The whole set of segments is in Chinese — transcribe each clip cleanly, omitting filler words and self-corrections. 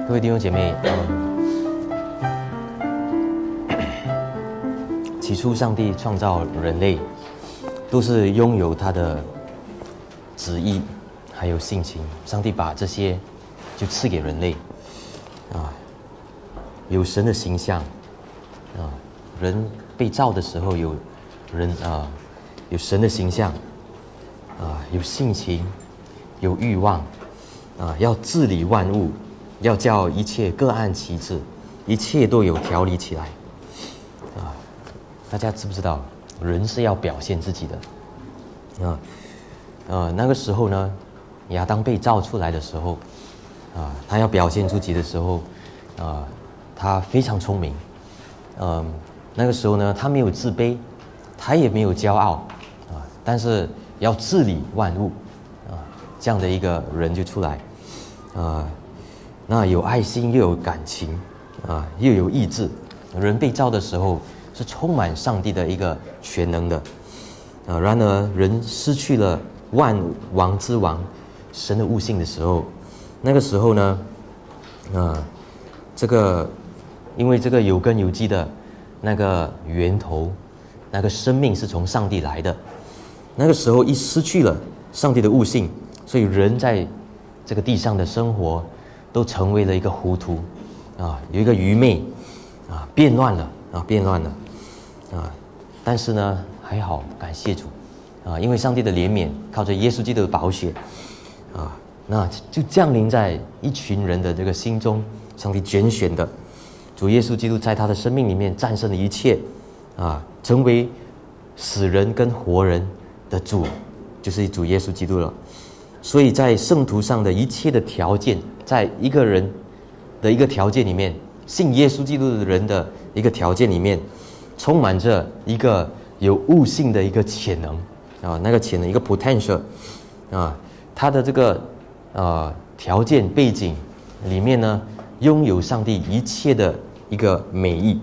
各位弟兄姐妹，起初上帝创造人类，都是拥有他的旨意，还有性情。上帝把这些就赐给人类，有神的形象，人被造的时候有神的形象，有性情，有欲望，要治理万物，要叫一切各按其职，一切都有条理起来。大家知不知道，人是要表现自己的？那个时候呢，亚当被造出来的时候，他要表现自己的时候，他非常聪明。那个时候呢，他没有自卑，他也没有骄傲，但是要治理万物，这样的一个人就出来。那有爱心，又有感情，又有意志。人被造的时候是充满上帝的一个全能的，然而人失去了万王之王神的悟性的时候，那个时候呢，因为这个有根有基的那个源头，那个生命是从上帝来的，那个时候一失去了上帝的悟性，所以人在这个地上的生活都成为了一个糊涂，有一个愚昧，变乱了。但是呢，还好，感谢主，因为上帝的怜悯，靠着耶稣基督的宝血，那就降临在一群人的这个心中。上帝拣选的主耶稣基督，在他的生命里面战胜了一切，成为死人跟活人的主，就是主耶稣基督了。所以在圣徒上的一切的条件，在一个人的一个条件里面，信耶稣基督的人的一个条件里面，充满着一个有悟性的一个潜能，那个潜能一个 potential， 他的这个条件背景里面呢，拥有上帝一切的一个美意，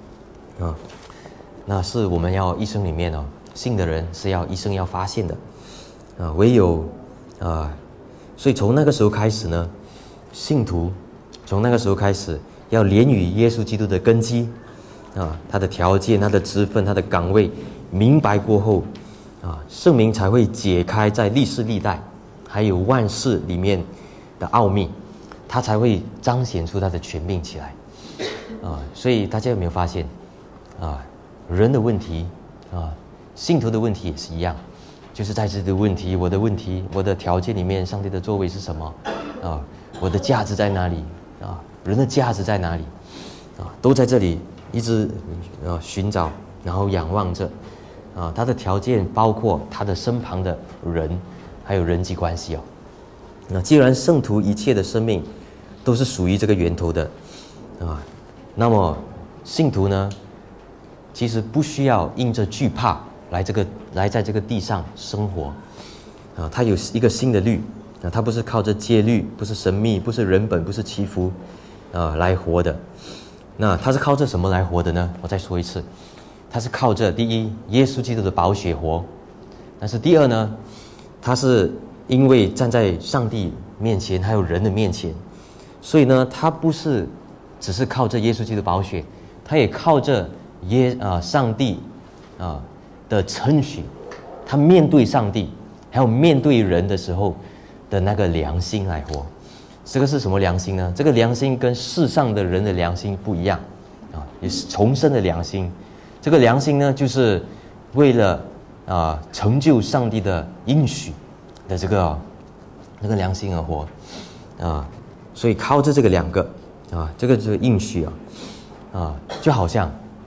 那是我们要一生里面信的人是要一生要发现的，唯有所以从那个时候开始呢，信徒从那个时候开始要连于耶稣基督的根基，他的条件、他的职分、他的岗位明白过后，圣灵才会解开在历世历代还有万事里面的奥秘，他才会彰显出他的权柄起来。所以大家有没有发现，人的问题，信徒的问题也是一样，就是在自己的问题、我的问题、我的条件里面，上帝的作为是什么？我的价值在哪里？人的价值在哪里？都在这里一直寻找，然后仰望着。他的条件包括他的身旁的人，还有人际关系。那既然圣徒一切的生命都是属于这个源头的，那么信徒呢，其实不需要因着惧怕来在这个地上生活。他有一个新的律，他不是靠着戒律，不是神秘，不是人本，不是祈福来活的。那他是靠着什么来活的呢？我再说一次，他是靠着第一，耶稣基督的宝血活。但是第二呢，他是因为站在上帝面前还有人的面前，所以呢，他不是只是靠着耶稣基督的宝血，他也靠着上帝的称许，他面对上帝还有面对人的时候的那个良心来活。这个是什么良心呢？这个良心跟世上的人的良心不一样，也是重生的良心。这个良心呢，就是为了成就上帝的应许的这个良心而活，所以靠着这个两个这个应许就好像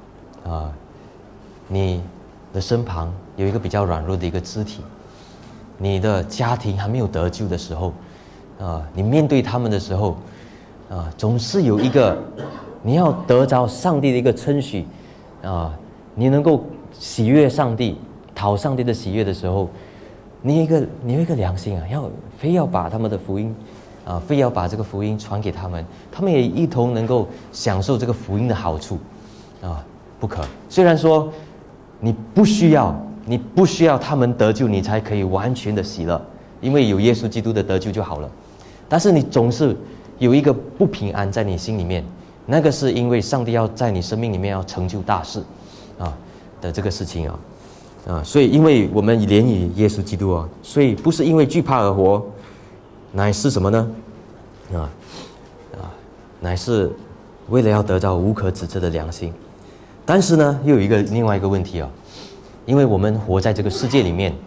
你的身旁有一个比较软弱的一个肢体，你的家庭还没有得救的时候，你面对他们的时候，总是有一个你要得着上帝的一个称许，你能够喜悦上帝、讨上帝的喜悦的时候，你有一个良心非要把他们的福音，非要把这个福音传给他们，他们也一同能够享受这个福音的好处，不可。虽然说你不需要他们得救，你才可以完全的喜乐，因为有耶稣基督的得救就好了。但是你总是有一个不平安在你心里面，那个是因为上帝要在你生命里面要成就大事的这个事情所以因为我们怜悯耶稣基督所以不是因为惧怕而活，乃是什么呢？乃是为了要得到无可指责的良心。但是呢，又有另外一个问题因为我们活在这个世界里面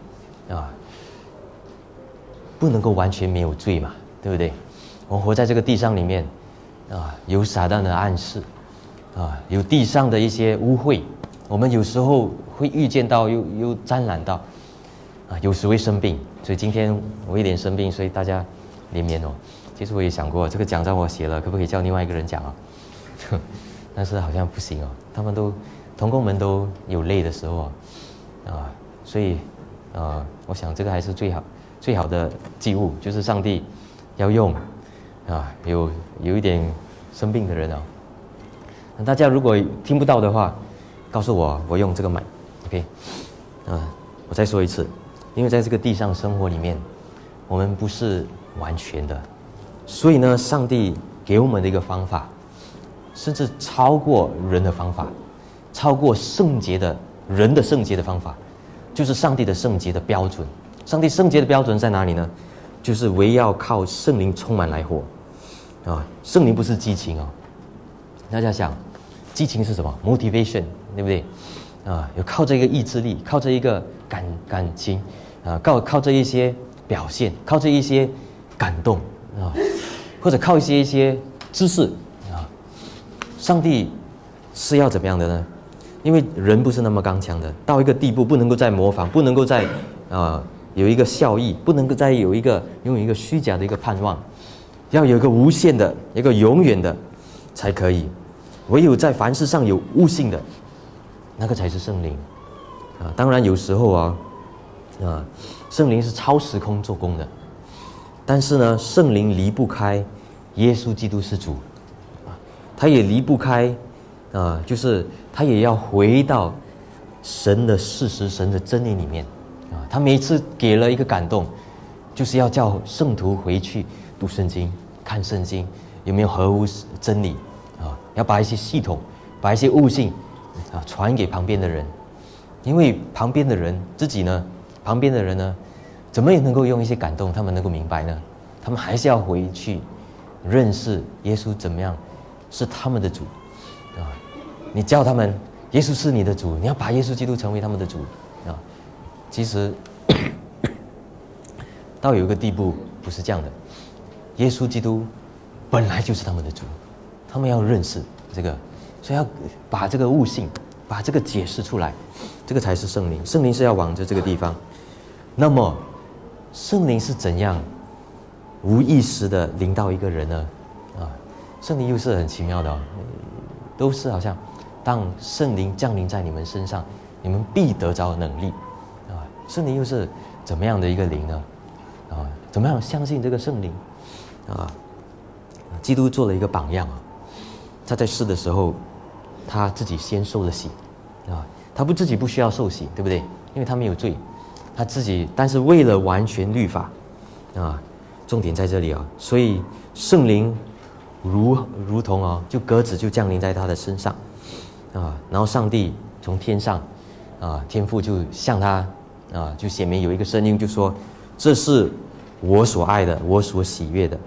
不能够完全没有罪嘛，对不对？我们活在这个地上里面有撒旦的暗示有地上的一些污秽，我们有时候会遇见到又沾染到有时会生病，所以今天我一点生病，所以大家怜悯其实我也想过，这个讲章我写了，可不可以叫另外一个人讲但是好像不行他们同工们都有累的时候所以我想这个还是最好的祭物，就是上帝要用有一点生病的人大家如果听不到的话，告诉我，我用这个麦 ，OK， 我再说一次，因为在这个地上生活里面，我们不是完全的，所以呢，上帝给我们的一个方法，甚至超过人的方法，超过人的圣洁的方法，就是上帝的圣洁的标准。上帝圣洁的标准在哪里呢？就是唯要靠圣灵充满来活圣灵不是激情大家想，激情是什么 ？motivation， 对不对？有靠着一个意志力，靠着一个感情靠着一些表现，靠着一些感动或者靠一些知识上帝是要怎么样的呢？因为人不是那么刚强的，到一个地步不能够再模仿，不能够再有一个效益，不能够再拥有一个虚假的一个盼望，要有一个无限的一个永远的才可以。唯有在凡事上有悟性的，那个才是圣灵当然有时候圣灵是超时空做工的，但是呢，圣灵离不开耶稣基督是主他也离不开就是他也要回到神的事实、神的真理里面他每一次给了一个感动，就是要叫圣徒回去读圣经、看圣经有没有合乎真理要把一些系统、把一些悟性传给旁边的人，因为旁边的人呢，怎么也能够用一些感动，他们能够明白呢？他们还是要回去认识耶稣怎么样是他们的主你叫他们耶稣是你的主，你要把耶稣基督成为他们的主其实到有一个地步不是这样的，耶稣基督本来就是他们的主，他们要认识这个，所以要把这个悟性，把这个解释出来，这个才是圣灵。圣灵是要往着这个地方。那么圣灵是怎样无意识的领到一个人呢？圣灵又是很奇妙的都是好像当圣灵降临在你们身上，你们必得着能力圣灵又是怎么样的一个灵呢？怎么样相信这个圣灵基督做了一个榜样他在世的时候，他自己先受了洗他自己不需要受洗，对不对？因为他没有罪，他自己，但是为了完全律法重点在这里所以圣灵如同就鸽子就降临在他的身上然后上帝从天上天父就向他就显明有一个声音就说，这是我所爱的，我所喜悦的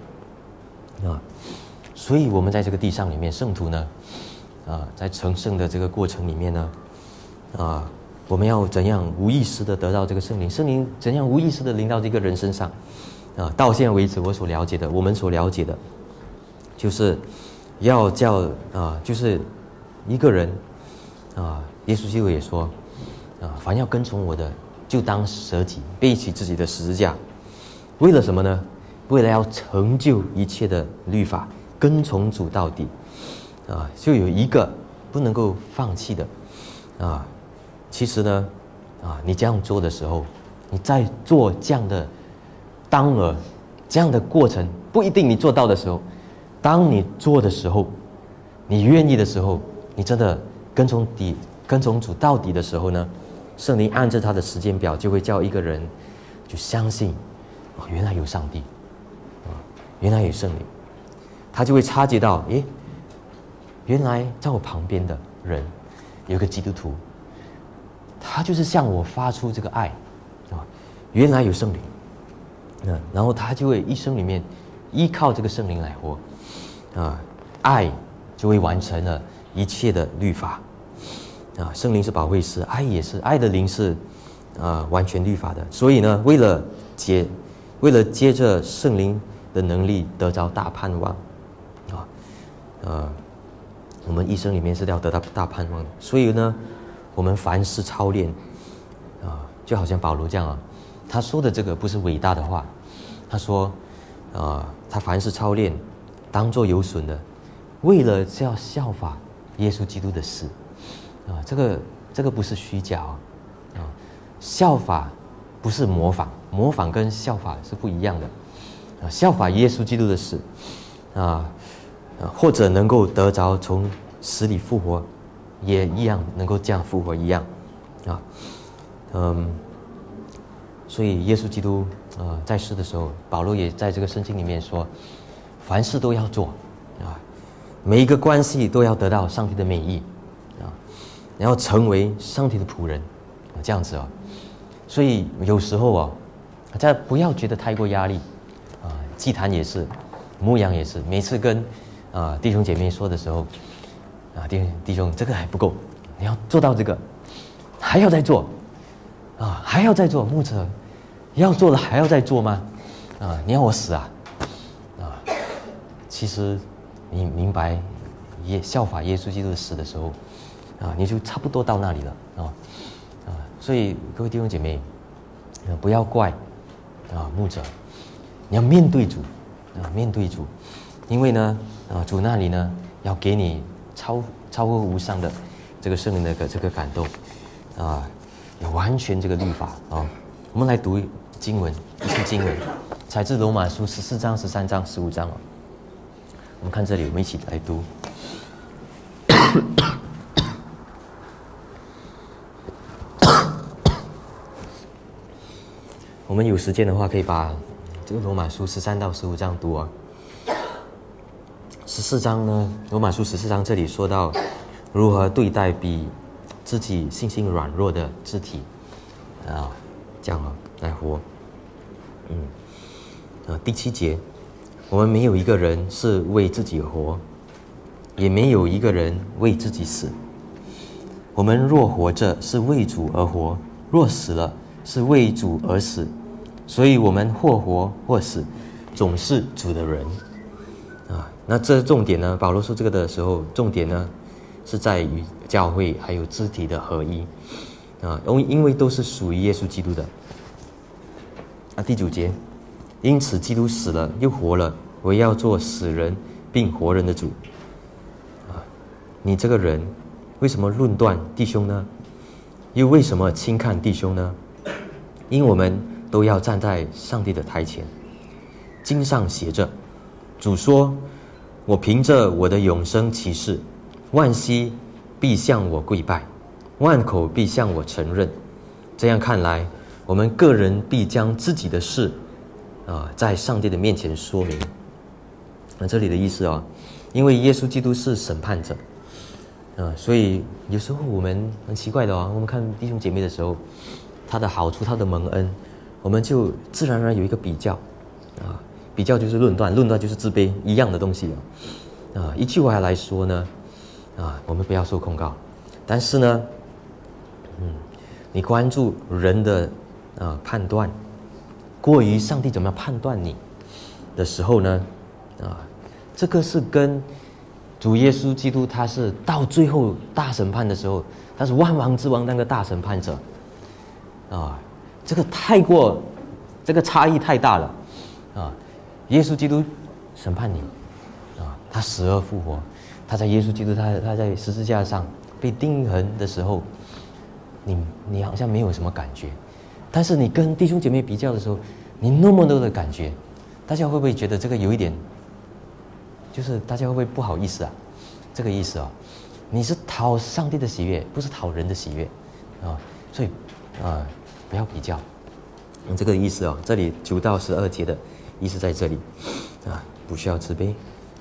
所以我们在这个地上里面，圣徒呢在成圣的这个过程里面呢我们要怎样无意识的得到这个圣灵？圣灵怎样无意识的临到这个人身上到现在为止我所了解的，我们所了解的就是要叫就是一个人耶稣基督也说凡要跟从我的，就当舍己，背起自己的十字架。为了什么呢？为了要成就一切的律法，跟从主到底就有一个不能够放弃的其实呢你这样做的时候，你在做这样的这样的过程，不一定你做到的时候，当你做的时候，你愿意的时候，你真的跟从主到底的时候呢，圣灵按照他的时间表，就会叫一个人就相信原来有上帝原来有圣灵他就会察觉到，诶，原来在我旁边的人有个基督徒，他就是向我发出这个爱啊，原来有圣灵，然后他就会一生里面依靠这个圣灵来活啊，爱就会完成了一切的律法啊。圣灵是保惠师，爱也是，爱的灵是完全律法的。所以呢，为了接着圣灵的能力得着大盼望我们一生里面是要得到大盼望的。所以呢，我们凡事操练就好像保罗这样他说的这个不是伟大的话，他说他凡事操练当作有损的，为了要效法耶稣基督的事这个不是虚假效法不是模仿，模仿跟效法是不一样的效法耶稣基督的事或者能够得着从死里复活，也一样能够这样复活一样所以耶稣基督在世的时候，保罗也在这个圣经里面说，凡事都要做每一个关系都要得到上帝的美意然后成为上帝的仆人这样子所以有时候大家不要觉得太过压力祭坛也是，牧养也是，每次跟弟兄姐妹说的时候弟兄这个还不够，你要做到这个，还要再做还要再做，牧者要做了还要再做吗你要我死其实你明白效法耶稣基督的死的时候你就差不多到那里了所以各位弟兄姐妹不要怪牧者，你要面对主面对主，因为呢主那里呢要给你超过无上的这个圣灵的这个感动有完全这个律法我们来读经文，一处经文采自罗马书14章、13章、15章我们看这里，我们一起来读我们有时间的话可以把这个罗马书13到15章读14章呢，罗马书14章这里说到如何对待比自己信心软弱的肢体这样来活第7节，我们没有一个人是为自己活，也没有一个人为自己死。我们若活着是为主而活，若死了是为主而死。所以我们或活或死，总是主的人那这重点呢，保罗说这个的时候，重点呢是在于教会还有肢体的合一因为都是属于耶稣基督的第9节，因此基督死了又活了，我要做死人并活人的主你这个人为什么论断弟兄呢？又为什么轻看弟兄呢？因我们都要站在上帝的台前。经上写着，主说，我凭着我的永生启示，万膝必向我跪拜，万口必向我承认。这样看来，我们个人必将自己的事在上帝的面前说明这里的意思因为耶稣基督是审判者所以有时候我们很奇怪的我们看弟兄姐妹的时候，他的好处他的蒙恩，我们就自然而然有一个比较比较就是论断，论断就是自卑，一样的东西一句话来说呢我们不要受控告，但是呢你关注人的判断过于上帝怎么样判断你的时候呢这个是跟主耶稣基督他是到最后大审判的时候，他是万王之王那个大审判者这个这个差异太大了耶稣基督审判你他死而复活，他在耶稣基督他在十字架上被钉痕的时候，你好像没有什么感觉，但是你跟弟兄姐妹比较的时候，你那么多的感觉，大家会不会觉得这个有一点，就是大家会不会不好意思这个意思你是讨上帝的喜悦，不是讨人的喜悦所以不要比较这个意思这里9到12节的意思在这里不需要自卑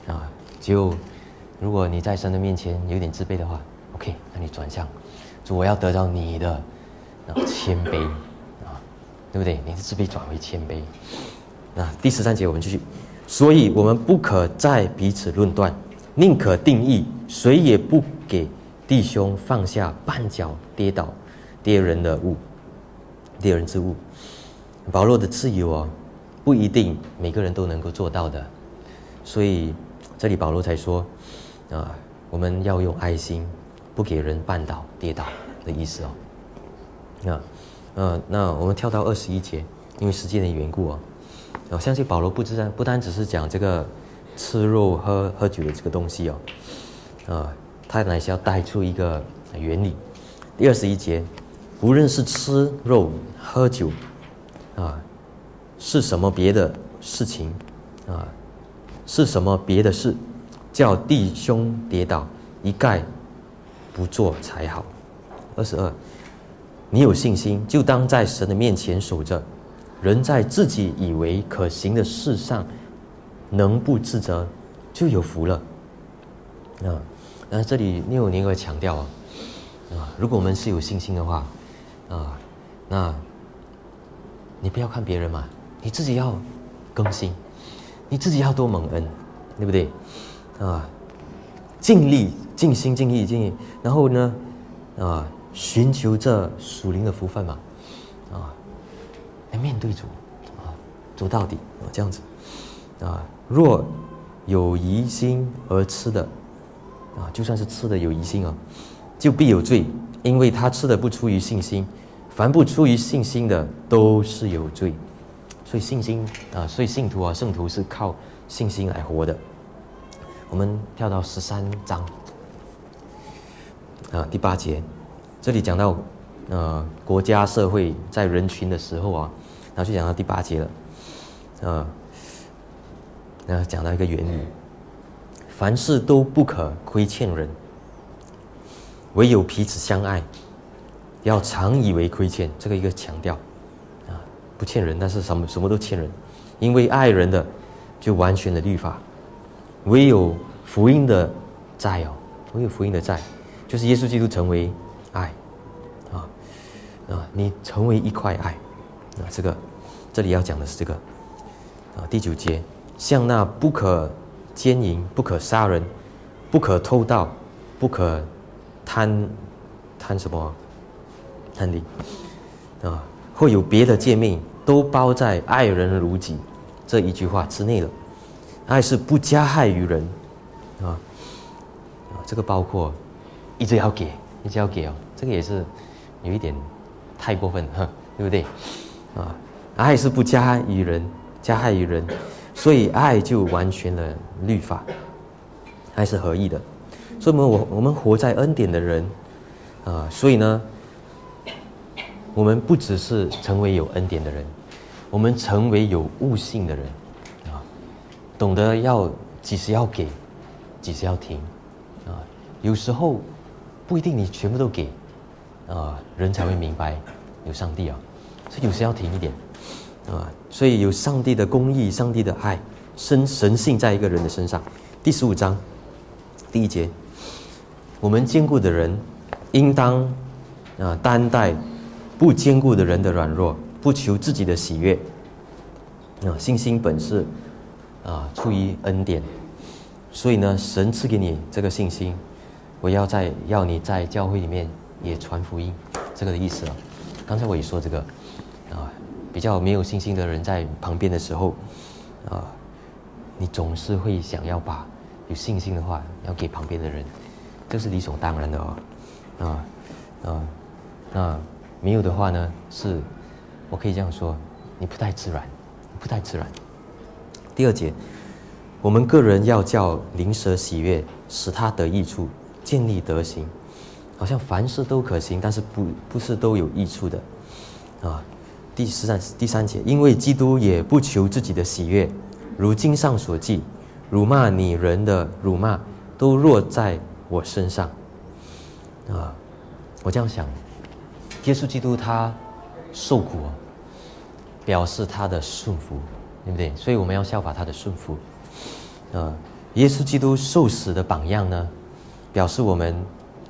就如果你在神的面前有点自卑的话 ，OK， 那你转向主，我要得到你的谦卑对不对？你的自卑转为谦卑。第13节我们继续，所以我们不可再彼此论断，宁可定义，谁也不给弟兄放下绊脚跌人之物。保罗的自由不一定每个人都能够做到的，所以这里保罗才说我们要用爱心，不给人绊倒跌倒的意思那我们跳到21节，因为时间的缘故我相信保罗不单只是讲这个吃肉喝酒的这个东西他乃是要带出一个原理。第21节，无论是吃肉喝酒是什么别的事情是什么别的事，叫弟兄跌倒，一概不做才好。22，你有信心，就当在神的面前守着，人在自己以为可行的事上能不自责，就有福了。这里你有个强调如果我们是有信心的话那你不要看别人嘛，你自己要更新，你自己要多蒙恩，对不对尽力尽心尽意，然后呢寻求这属灵的福分嘛来面对主走到底这样子若有疑心而吃的就算是吃的有疑心就必有罪，因为他吃的不出于信心，凡不出于信心的都是有罪。所以信心所以信徒圣徒是靠信心来活的。我们跳到13章第8节，这里讲到国家社会在人群的时候然后就讲到第8节了讲到一个原理，凡事都不可亏欠人，唯有彼此相爱，要常以为亏欠。这个一个强调不欠人，但是什么都欠人，因为爱人的就完全的律法。唯有福音的债唯有福音的债，就是耶稣基督成为爱你成为一块爱这里要讲的是这个第9节，像那不可奸淫，不可杀人，不可偷盗，不可贪什么贪利或有别的诫命，都包在爱人如己这一句话之内了。爱是不加害于人这个包括一直要给这个也是有一点太过分对不对爱是不加害于人，所以爱就完全了律法，爱是合一的。所以我们活在恩典的人所以呢我们不只是成为有恩典的人，我们成为有悟性的人懂得几时要给，几时要停有时候不一定你全部都给人才会明白有上帝所以有时要停一点所以有上帝的公义，上帝的爱，神性在一个人的身上。第15章第1节，我们坚固的人应当担待不坚固的人的软弱，不求自己的喜悦信心本是出于恩典，所以呢神赐给你这个信心，我要你在教会里面也传福音，这个的意思刚才我也说这个比较没有信心的人在旁边的时候你总是会想要把有信心的话要给旁边的人，这是理所当然的那没有的话呢，是我可以这样说，你不太自然。第2节，我们个人要叫灵蛇喜悦，使他得益处，建立德行。好像凡事都可行，但是不是都有益处的第3节，因为基督也不求自己的喜悦，如经上所记，辱骂你人的辱骂都落在我身上我这样想，耶稣基督他受苦表示他的顺服，对不对？所以我们要效法他的顺服耶稣基督受死的榜样呢，表示我们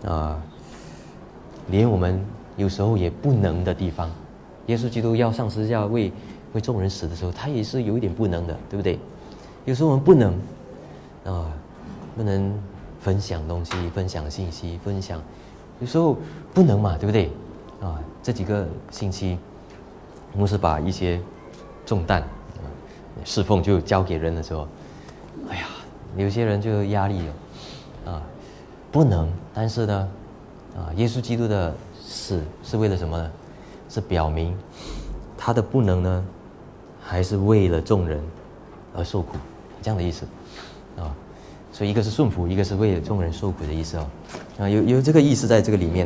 连我们有时候也不能的地方，耶稣基督要上十字架为众人死的时候，他也是有一点不能的，对不对？有时候我们不能不能分享东西、分享信息、分享，有时候不能嘛，对不对？这几个星期，牧师把一些重担侍奉就交给人的时候，哎呀，有些人就压力不能，但是呢，耶稣基督的死是为了什么呢？是表明他的不能呢，还是为了众人而受苦，这样的意思所以一个是顺服，一个是为了众人受苦的意思有这个意思在这个里面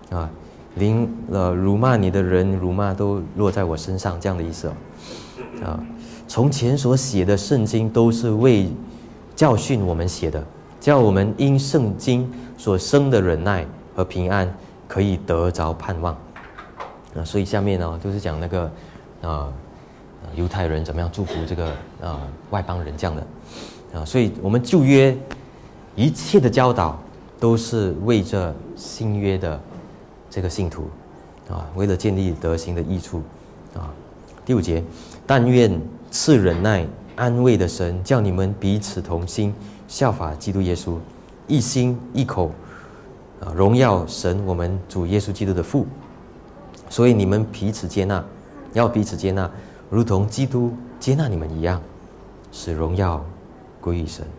辱骂你的人，辱骂都落在我身上，这样的意思从前所写的圣经都是为教训我们写的，叫我们因圣经所生的忍耐和平安可以得着盼望所以下面都是讲那个犹太人怎么样祝福这个外邦人这样的所以我们旧约一切的教导都是为着新约的这个信徒为了建立德行的益处第5节，但愿赐忍耐安慰的神，叫你们彼此同心，效法基督耶稣，一心一口荣耀神我们主耶稣基督的父。所以你们彼此接纳，要彼此接纳，如同基督接纳你们一样，使荣耀归于神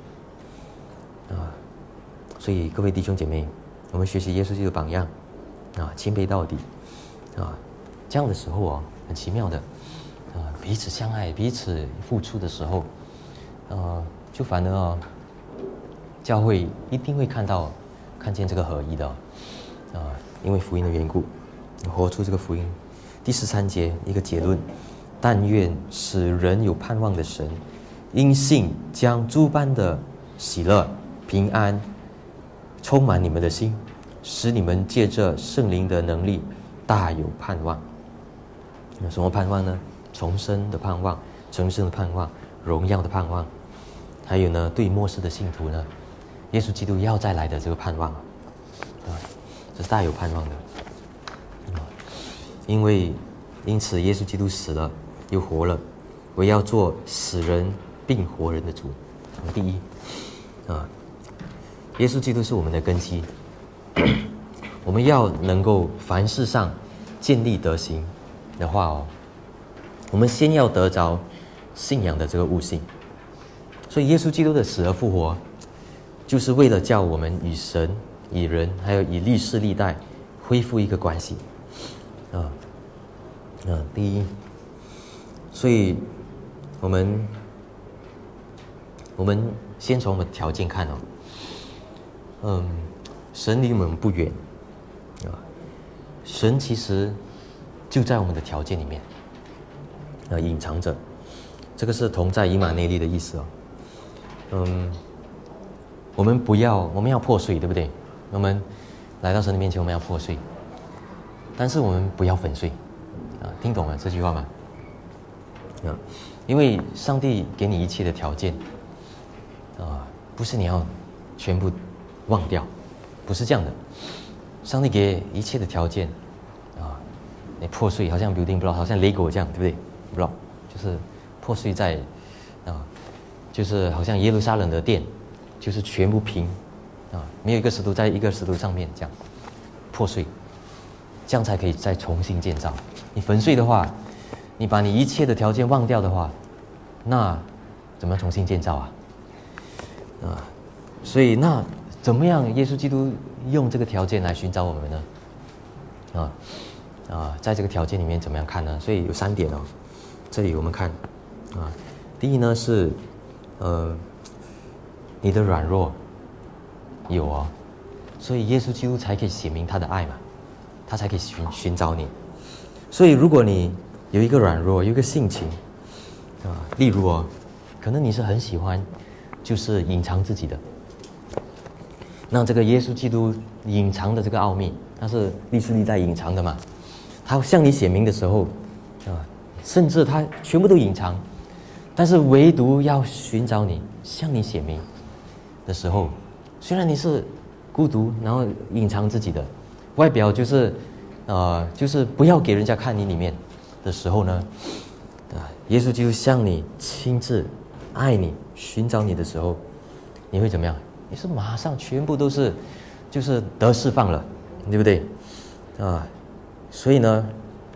所以各位弟兄姐妹，我们学习耶稣基督的榜样谦卑到底这样的时候很奇妙的彼此相爱，彼此付出的时候就反而教会一定会看见这个合一的因为福音的缘故，活出这个福音。第13节一个结论，但愿使人有盼望的神，因信将诸般的喜乐平安充满你们的心，使你们借着圣灵的能力大有盼望。什么盼望呢？重生的盼望，重生的盼望，荣耀的盼望，还有呢，对末世的信徒呢，耶稣基督要再来的这个盼望这是大有盼望的因此耶稣基督死了又活了，我要做死人并活人的主。第一耶稣基督是我们的根基我们要能够凡事上建立德行的话我们先要得着信仰的这个悟性。所以耶稣基督的死而复活，就是为了叫我们与神、与人，还有与历世历代恢复一个关系第一，所以我们先从我们的条件看神离我们不远神其实就在我们的条件里面隐藏着，这个是同在以马内利的意思我们要破碎，对不对？我们来到神的面前，我们要破碎，但是我们不要粉碎听懂了这句话吗？因为上帝给你一切的条件不是你要全部忘掉，不是这样的。上帝给一切的条件你破碎，好像 building block， 好像 Lego 这样，对不对？ block 就是破碎在就是好像耶路撒冷的殿，就是全部平没有一个石头在一个石头上面这样破碎，这样才可以再重新建造。你粉碎的话，你把你一切的条件忘掉的话，那怎么重新建造所以那怎么样耶稣基督用这个条件来寻找我们呢？在这个条件里面怎么样看呢？所以有3点这里我们看第一呢是你的软弱有所以耶稣基督才可以显明他的爱嘛，他才可以寻找你。所以如果你有一个软弱，有一个性情例如可能你是很喜欢就是隐藏自己的，那这个耶稣基督隐藏的这个奥秘，他是历世历代隐藏的嘛，他向你显明的时候甚至他全部都隐藏，但是唯独要寻找你，向你显明的时候，虽然你是孤独，然后隐藏自己的外表，就是不要给人家看你里面的时候呢，耶稣基督向你亲自爱你、寻找你的时候，你会怎么样？你是马上全部都是就是得释放了，对不对？所以呢，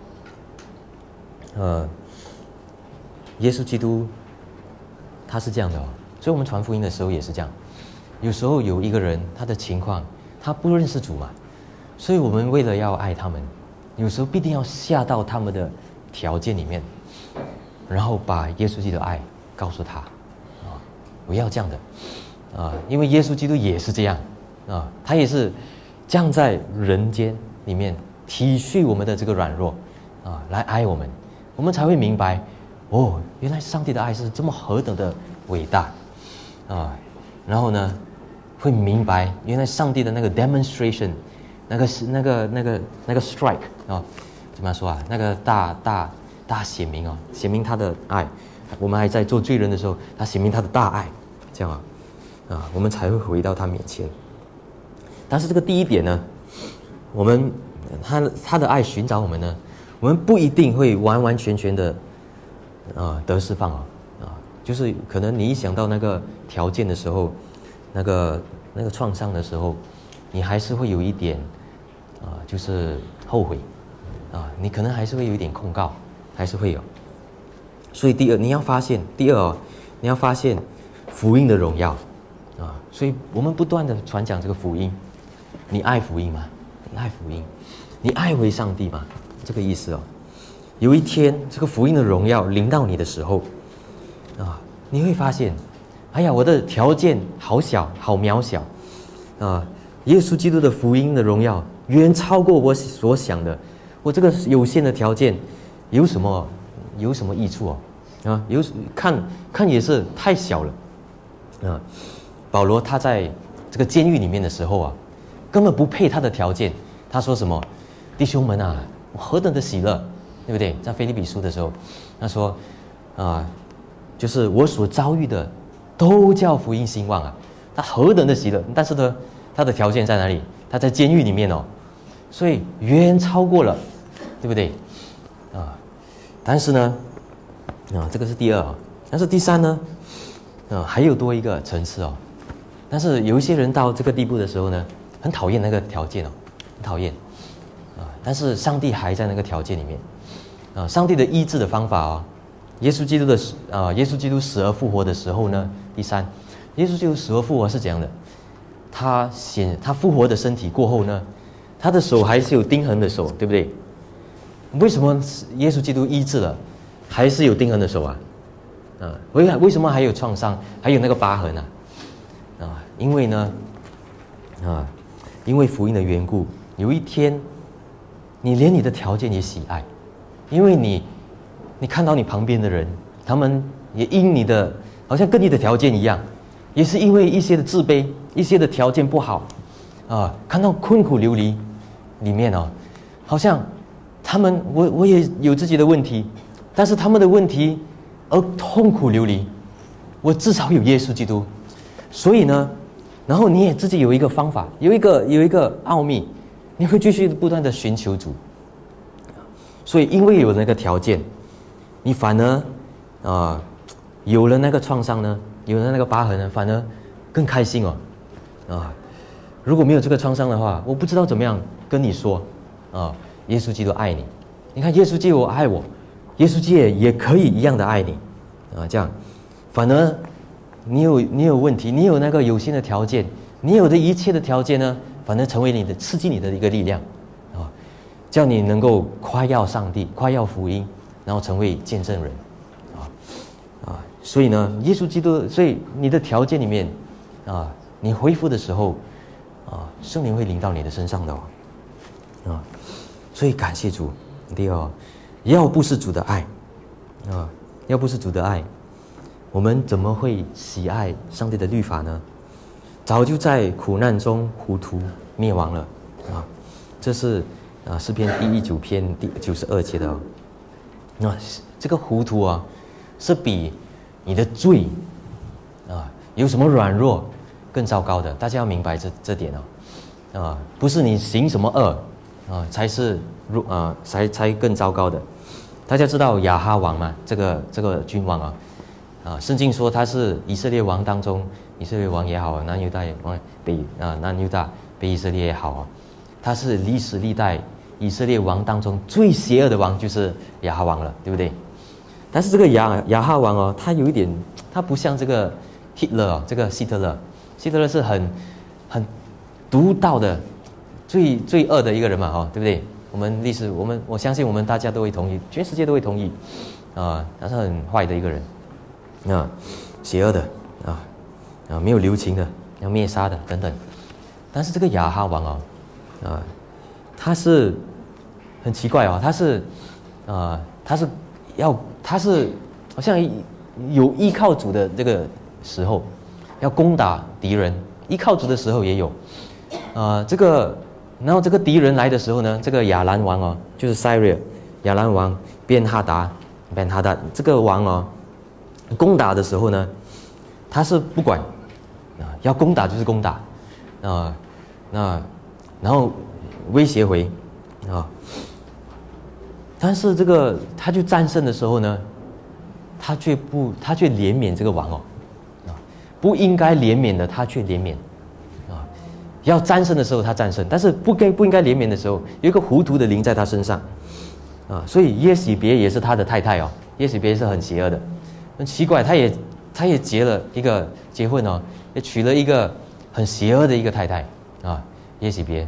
耶稣基督他是这样的哦。所以我们传福音的时候也是这样。有时候有一个人他的情况他不认识主嘛，所以我们为了要爱他们，有时候必定要下到他们的条件里面，然后把耶稣基督的爱告诉他不要这样的因为耶稣基督也是这样他也是降在人间里面体恤我们的这个软弱来爱我们，我们才会明白原来上帝的爱是这么何等的伟大然后呢会明白原来上帝的那个 demonstration 那个 strike 怎么说那个大显明显明他的爱，我们还在做罪人的时候他显明他的大爱，这样我们才会回到他面前。但是这个第一点呢，我们他的爱寻找我们呢，我们不一定会完完全全的得释放就是可能你一想到那个条件的时候，那个创伤的时候，你还是会有一点就是后悔你可能还是会有一点控告，还是会有。所以你要发现福音的荣耀所以我们不断的传讲这个福音。你爱福音吗？你爱福音，你爱为上帝吗？这个意思有一天这个福音的荣耀临到你的时候你会发现，哎呀，我的条件好小，好渺小耶稣基督的福音的荣耀远超过我所想的，我这个有限的条件有什么益处看也是太小了保罗他在这个监狱里面的时候根本不配他的条件。他说什么？弟兄们我何等的喜乐，对不对？在腓立比书的时候他说就是我所遭遇的都叫福音兴旺他何等的喜乐。但是呢他的条件在哪里？他在监狱里面所以远超过了，对不对但是呢这个是第二但是第三呢还有多一个层次但是有一些人到这个地步的时候呢，很讨厌那个条件很讨厌但是上帝还在那个条件里面上帝的医治的方法耶稣基督死而复活的时候呢，第三，耶稣基督死而复活是怎样的？他复活的身体过后呢，他的手还是有钉痕的手，对不对？为什么耶稣基督医治了还是有钉痕的手为什么还有创伤，还有那个疤痕因为呢因为福音的缘故，有一天你连你的条件也喜爱，因为你看到你旁边的人，他们也因你的好像跟你的条件一样，也是因为一些的自卑，一些的条件不好看到困苦流离里面好像他们我也有自己的问题，但是他们的问题而痛苦流离，我至少有耶稣基督。所以呢，然后你也自己有一个方法，有一个奥秘，你会继续不断的寻求主。所以因为有那个条件，你反而有了那个创伤呢，有了那个疤痕呢，反而更开心如果没有这个创伤的话，我不知道怎么样跟你说耶稣基督爱你。你看耶稣基督爱我，耶稣基督也可以一样的爱你这样反而你有问题，你有那个有限的条件，你有的一切的条件呢，反而成为你的刺激你的一个力量叫你能够夸耀上帝，夸耀福音，然后成为见证人所以呢，耶稣基督，所以你的条件里面你恢复的时候圣灵会临到你的身上的所以感谢主。第二，要不是主的爱要不是主的爱，我们怎么会喜爱上帝的律法呢？早就在苦难中糊涂灭亡了这是诗篇第19篇第92节的这个糊涂是比你的罪有什么软弱， 更糟糕的。大家要明白这点哦，不是你行什么恶才是才更糟糕的。大家知道亚哈王吗？这个君王圣经说他是以色列王当中，以色列王也好，南犹大王南犹大北以色列也好他是历史历代以色列王当中最邪恶的王，就是亚哈王了，对不对？但是这个亚哈王他有一点，他不像这个 Hitler 这个希特勒是很独到的最恶的一个人嘛对不对？我们历史我相信我们大家都会同意，全世界都会同意他是很坏的一个人邪恶的没有留情的，要灭杀的等等。但是这个亚哈王他是很奇怪他是好像有依靠主的这个时候，要攻打敌人，依靠主的时候也有然后这个敌人来的时候呢，这个亚兰王就是 Syria 亚兰王便哈达这个王攻打的时候呢，他是不管要攻打就是攻打然后威胁回但是这个他去战胜的时候呢，他却怜悯这个王不应该怜悯的他却怜悯要战胜的时候他战胜，但是不应该怜悯的时候，有一个糊涂的灵在他身上所以耶洗别也是他的太太耶洗别是很邪恶的，很奇怪，他也结婚也娶了一个很邪恶的一个太太耶洗别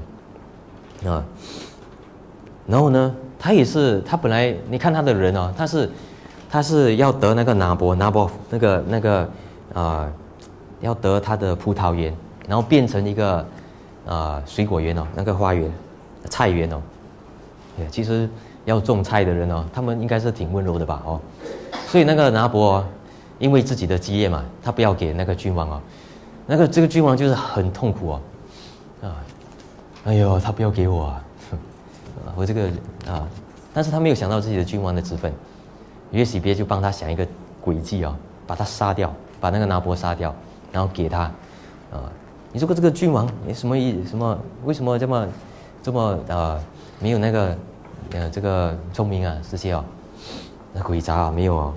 然后呢，他本来你看他的人他是要得那个拿伯那个要得他的葡萄园，然后变成一个水果园那个花园菜园其实要种菜的人他们应该是挺温柔的吧所以那个拿伯因为自己的基业嘛，他不要给那个君王这个君王就是很痛苦哎呦他不要给我我这个但是他没有想到自己的君王的职分，约洗别就帮他想一个诡计把他杀掉，把那个拿伯杀掉，然后给他你说这个君王为什么这么没有那个这个聪明这些那诡诈没有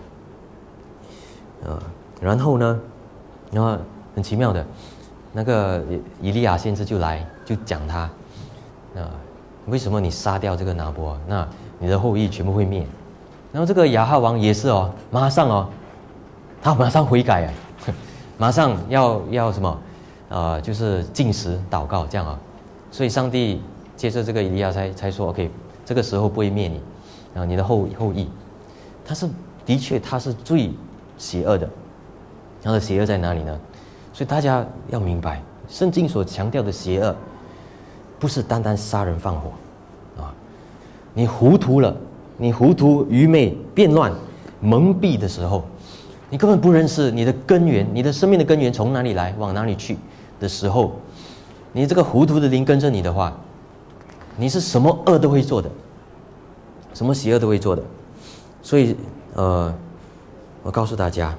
然后呢很奇妙的，那个以利亚先知就来就讲他为什么你杀掉这个拿伯那你的后裔全部会灭。然后这个亚哈王也是马上他马上悔改马上要什么就是禁食祷告这样所以上帝接着这个以利亚才说 OK 这个时候不会灭你你的后裔。的确他是最邪恶的，他的邪恶在哪里呢？所以大家要明白，圣经所强调的邪恶不是单单杀人放火你糊涂了，你糊涂愚昧变乱蒙蔽的时候，你根本不认识你的根源，你的生命的根源从哪里来往哪里去的时候，你这个糊涂的灵跟着你的话，你是什么恶都会做的，什么邪恶都会做的。所以我告诉大家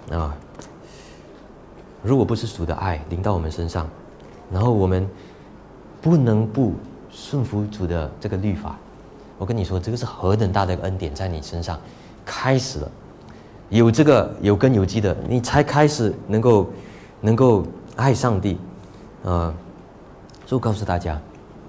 如果不是主的爱临到我们身上，然后我们不能不顺服主的这个律法，我跟你说这个是何等大的恩典在你身上开始了，有这个有根有基的，你才开始能够爱上帝所以我告诉大家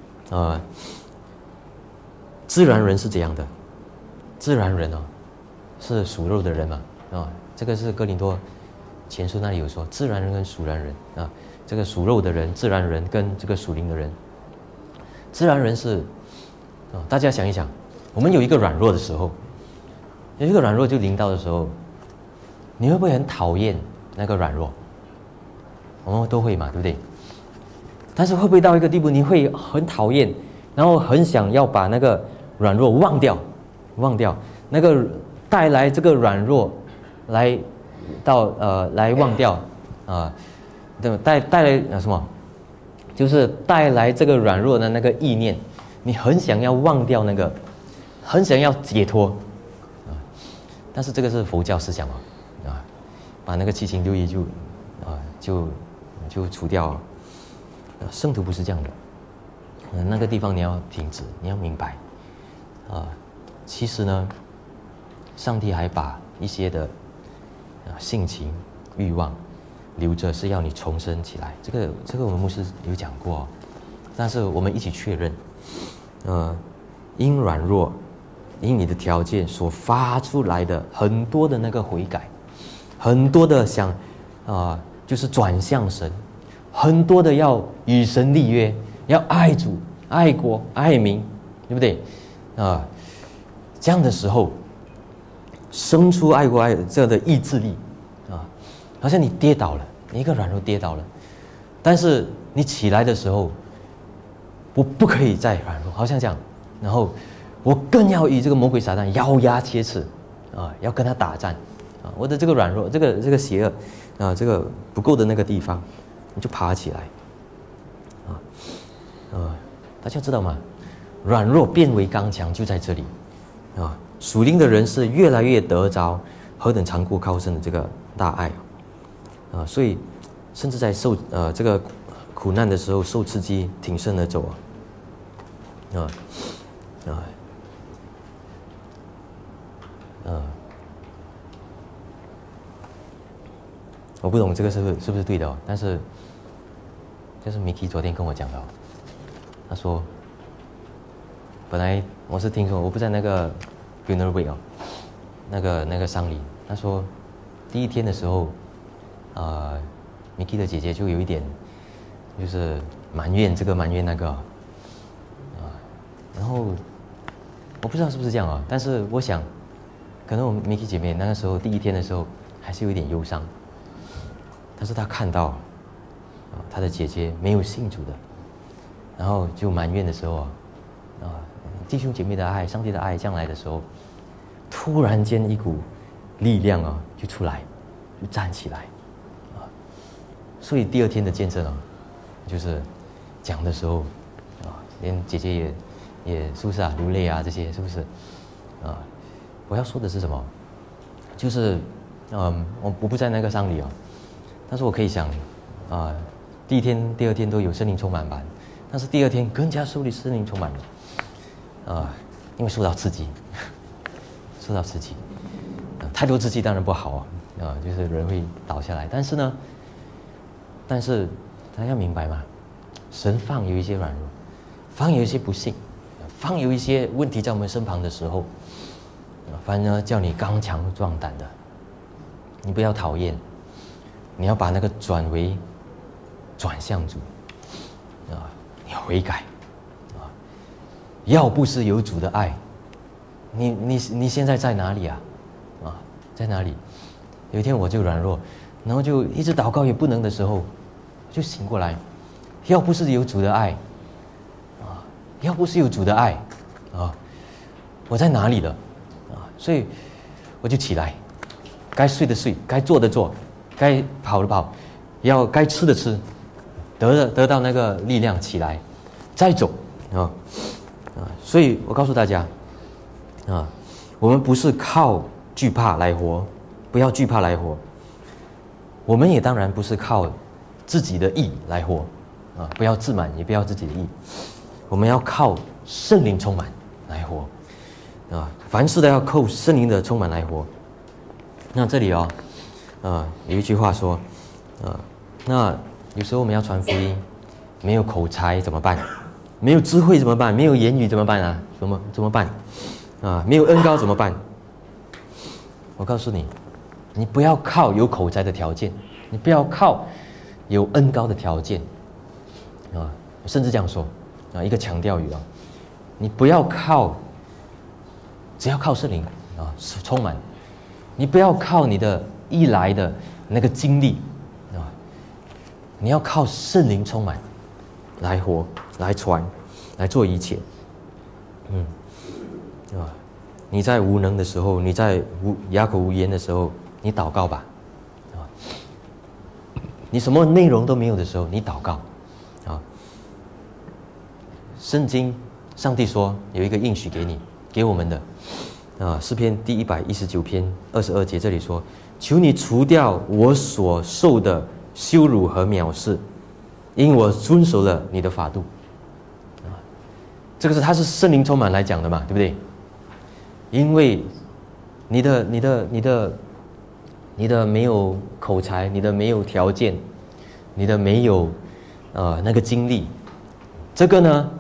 自然人是这样的，自然人是属肉的人嘛这个是哥林多前书那里有说，自然人跟属然人这个属肉的人，自然人跟这个属灵的人。自然人是大家想一想，我们有一个软弱的时候，有一个软弱就临到的时候，你会不会很讨厌那个软弱？我们都会嘛，对不对？但是会不会到一个地步，你会很讨厌，然后很想要把那个软弱忘掉那个带来这个软弱来忘掉对吧？带来什么？就是带来这个软弱的那个意念，你很想要忘掉那个，很想要解脱但是这个是佛教思想把那个七情六欲就就除掉。圣徒不是这样的，那个地方你要停止，你要明白，其实呢，上帝还把一些的性情、欲望留着，是要你重生起来。这个我们牧师有讲过，但是我们一起确认，因软弱，因你的条件所发出来的很多的那个悔改，很多的想就是转向神，很多的要与神立约，要爱主、爱国、爱民，对不对？这样的时候，生出爱国爱这样的意志力好像你跌倒了，你一个软弱跌倒了，但是你起来的时候，我不可以再软弱，好像这样，然后我更要与这个魔鬼撒旦咬牙切齿要跟他打战我的这个软弱，这个邪恶这个不够的那个地方，你就爬起来大家知道吗？软弱变为刚强就在这里属灵的人是越来越得着何等长阔高深的这个大爱所以甚至在受这个苦难的时候受刺激挺身而走我不懂这个是不是对的但是就是 Mickey 昨天跟我讲的他说本来我是听说我不在那个 funeral wake 那个丧礼，他说第一天的时候Mickey 的姐姐就有一点就是埋怨这个埋怨那个然后我不知道是不是这样但是我想可能我们 Mickey 姐妹那个时候第一天的时候还是有一点忧伤，但是她看到她的姐姐没有信主的，然后就埋怨的时候弟兄姐妹的爱、上帝的爱将来的时候，突然间一股力量就出来，就站起来所以第二天的见证就是讲的时候连姐姐也是不是流泪这些是不是我要说的是什么？就是我不在那个丧礼但是我可以想第一天、第二天都有圣灵充满吧，但是第二天更加受圣灵充满了因为受到刺激，受到刺激太多刺激当然不好就是人会倒下来。但是大家要明白嘛，神放有一些软弱，放有一些不幸，放有一些问题在我们身旁的时候，反而叫你刚强壮胆的，你不要讨厌，你要把那个转向主你要悔改要不是有主的爱，你现在在哪里在哪里？有一天我就软弱，然后就一直祷告也不能的时候，就醒过来，要不是有主的爱要不是有主的爱我在哪里了所以我就起来，该睡的睡，该做的做，该跑的跑，该吃的吃，得到那个力量起来，再走所以我告诉大家我们不是靠惧怕来活，不要惧怕来活。我们也当然不是靠自己的义来活不要自满，也不要自己的义。我们要靠圣灵充满来活凡事都要靠圣灵的充满来活。那这里有一句话说那有时候我们要传福音，没有口才怎么办？没有智慧怎么办？没有言语怎么办怎么办没有恩膏怎么办？我告诉你，你不要靠有口才的条件，你不要靠有恩膏的条件甚至这样说一个强调语你不要靠，只要靠圣灵充满，你不要靠你的一来的那个经历你要靠圣灵充满来活，来传，来做一切你在无能的时候，你在哑口无言的时候，你祷告吧你什么内容都没有的时候，你祷告圣经上帝说有一个应许给我们的诗篇第119篇22节，这里说：求你除掉我所受的羞辱和藐视，因我遵守了你的法度。这个他是圣灵充满来讲的嘛，对不对？因为你的没有口才，你的没有条件，你的没有那个经历，这个呢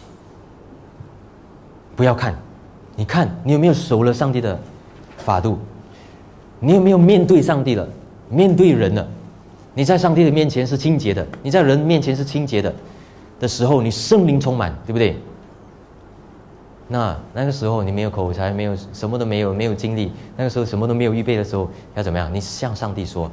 不要看，你看你有没有守了上帝的法度，你有没有面对上帝了，面对人了，你在上帝的面前是清洁的，你在人面前是清洁的时候，你圣灵充满，对不对？那个时候你没有口才，没有什么都没有，没有经历，那个时候什么都没有预备的时候，要怎么样？你向上帝说，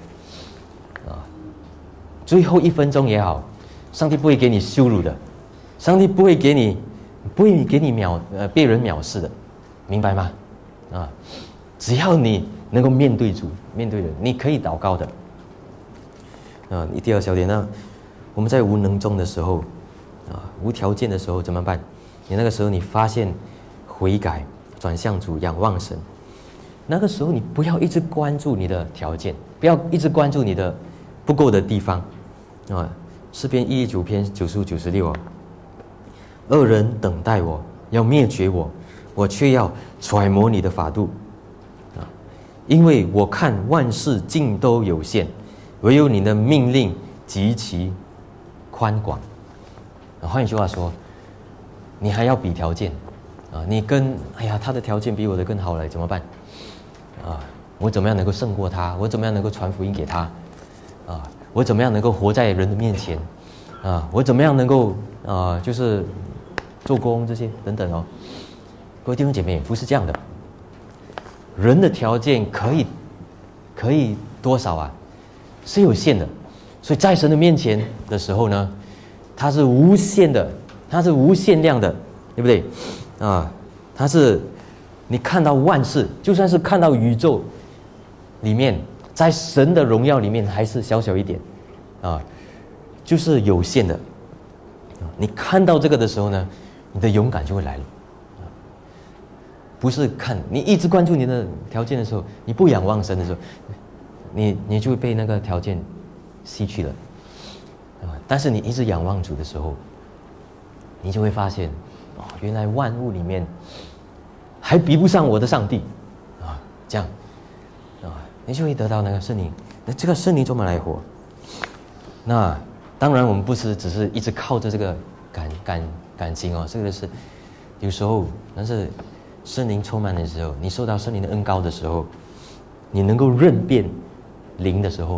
最后1分钟也好，上帝不会给你羞辱的，上帝不会给你被人藐视的，明白吗？只要你能够面对主，面对人，你可以祷告的。第二小点呢，我们在无能中的时候，无条件的时候怎么办？你那个时候你发现悔改，转向主，仰望神。那个时候你不要一直关注你的条件，不要一直关注你的不够的地方。诗篇119篇95、96恶人等待我，要灭绝我，我却要揣摩你的法度。因为我看万事尽都有限，唯有你的命令极其宽广。换一句话说，你还要比条件你跟他的条件比我的更好了，怎么办？我怎么样能够胜过他？我怎么样能够传福音给他？我怎么样能够活在人的面前？我怎么样能够就是做工这些等等哦。各位弟兄姐妹，不是这样的。人的条件可以多少啊？是有限的。所以在神的面前的时候呢，他是无限的。它是无限量的，对不对？它是你看到万事，就算是看到宇宙里面，在神的荣耀里面还是小小一点，就是有限的。你看到这个的时候呢，你的勇敢就会来了。不是看你一直关注你的条件的时候，你不仰望神的时候，你就会被那个条件吸去了。但是你一直仰望主的时候，你就会发现，原来万物里面还比不上我的上帝，这样，你就会得到那个圣灵，那这个圣灵充满来活。那当然，我们不是只是一直靠着这个感情这个是有时候，但是圣灵充满的时候，你受到圣灵的恩膏的时候，你能够认辨灵的时候，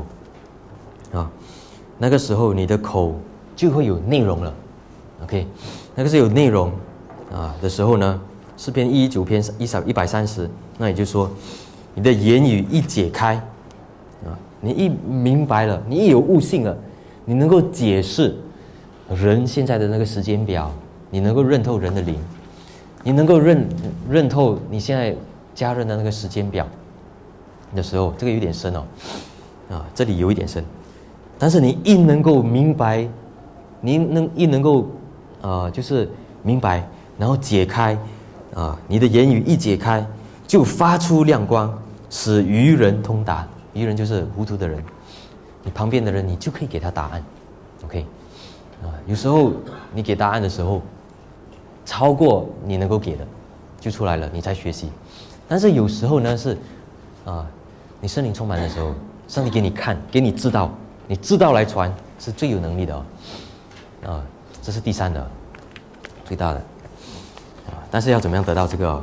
那个时候你的口就会有内容了。OK， 那个是有内容的时候呢，诗篇119篇130，那也就是说，你的言语一解开你一明白了，你一有悟性了，你能够解释人现在的那个时间表，你能够认透人的灵，你能够认透你现在家人的那个时间表的时候，这个有点深这里有一点深，但是你一能够明白，你能够就是明白，然后解开你的言语一解开，就发出亮光，使愚人通达。愚人就是糊涂的人，你旁边的人，你就可以给他答案。OK，有时候你给答案的时候，超过你能够给的，就出来了，你才学习。但是有时候呢是你圣灵充满的时候，上帝给你看，给你知道，你知道来传是最有能力的这是第三的，最大的但是要怎么样得到这个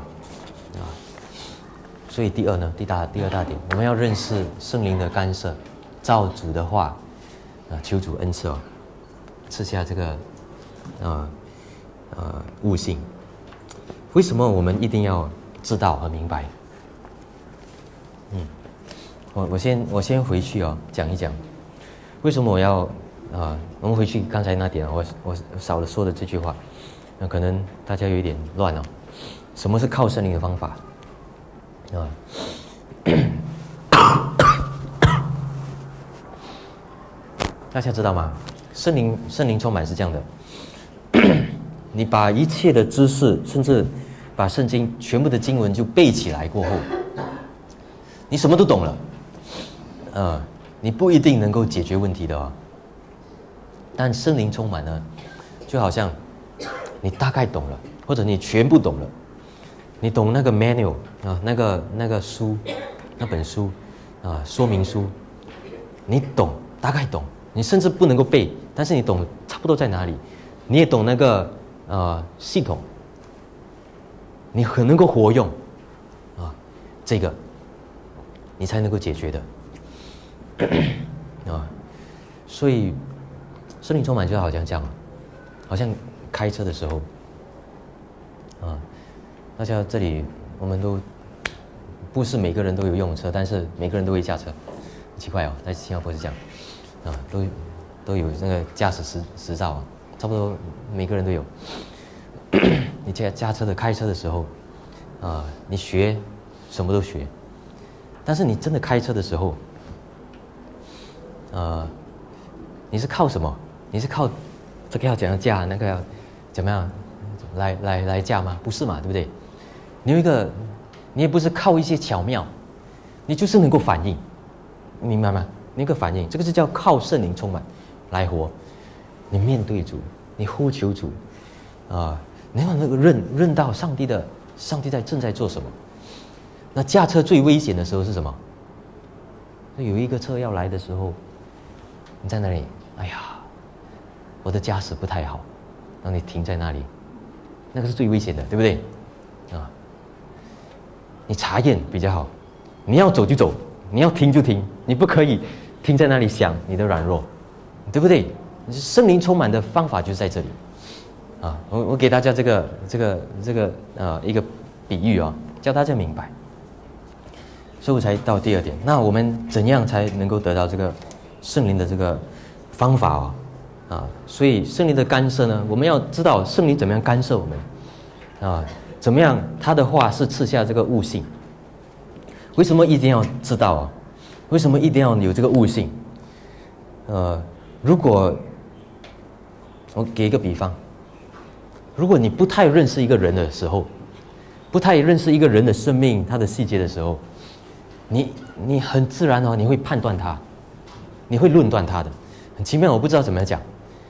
所以第二呢，第二大点，我们要认识圣灵的干涉，照主的话求主恩赐赐下这个悟性。为什么我们一定要知道和明白？我先回去讲一讲，为什么我要我们回去刚才那点我少了说的这句话，可能大家有一点乱什么是靠圣灵的方法大家知道吗？圣灵充满是这样的，你把一切的知识，甚至把圣经全部的经文就背起来过后，你什么都懂了， 你不一定能够解决问题的哦。但圣灵充满呢，就好像你大概懂了，或者你全部懂了，你懂那个 manual 啊，那个书，那本书啊，说明书，你懂，大概懂，你甚至不能够背，但是你懂差不多在哪里，你也懂那个系统，你很能够活用啊，这个你才能够解决的啊，所以圣灵充满就好像这样，好像开车的时候啊，大家这里我们都不是每个人都有用车，但是每个人都会驾车，很奇怪哦，在新加坡是这样啊，都有那个驾驶执照啊，差不多每个人都有。你驾车的开车的时候啊，你学什么都学，但是你真的开车的时候，你是靠什么？你是靠这个要怎样驾，那个要怎么样来驾吗？不是嘛，对不对？你有一个，你也不是靠一些巧妙，你就是能够反应，明白吗？那个反应，这个是叫靠圣灵充满来活。你面对主，你呼求主，你要那个认到上帝正在做什么。那驾车最危险的时候是什么？有一个车要来的时候，你在那里，哎呀，我的驾驶不太好，让你停在那里，那个是最危险的，对不对？你查验比较好，你要走就走，你要停就停，你不可以停在那里想你的软弱，对不对？圣灵充满的方法就在这里。我给大家这个一个比喻啊，教大家明白。所以我才到第二点。那我们怎样才能够得到这个圣灵的这个方法所以圣灵的干涉呢，我们要知道圣灵怎么样干涉我们怎么样他的话是赐下这个悟性。为什么一定要知道为什么一定要有这个悟性？如果我给一个比方，如果你不太认识一个人的时候，不太认识一个人的生命他的细节的时候，你很自然你会判断他，你会论断他的，很奇妙，我不知道怎么讲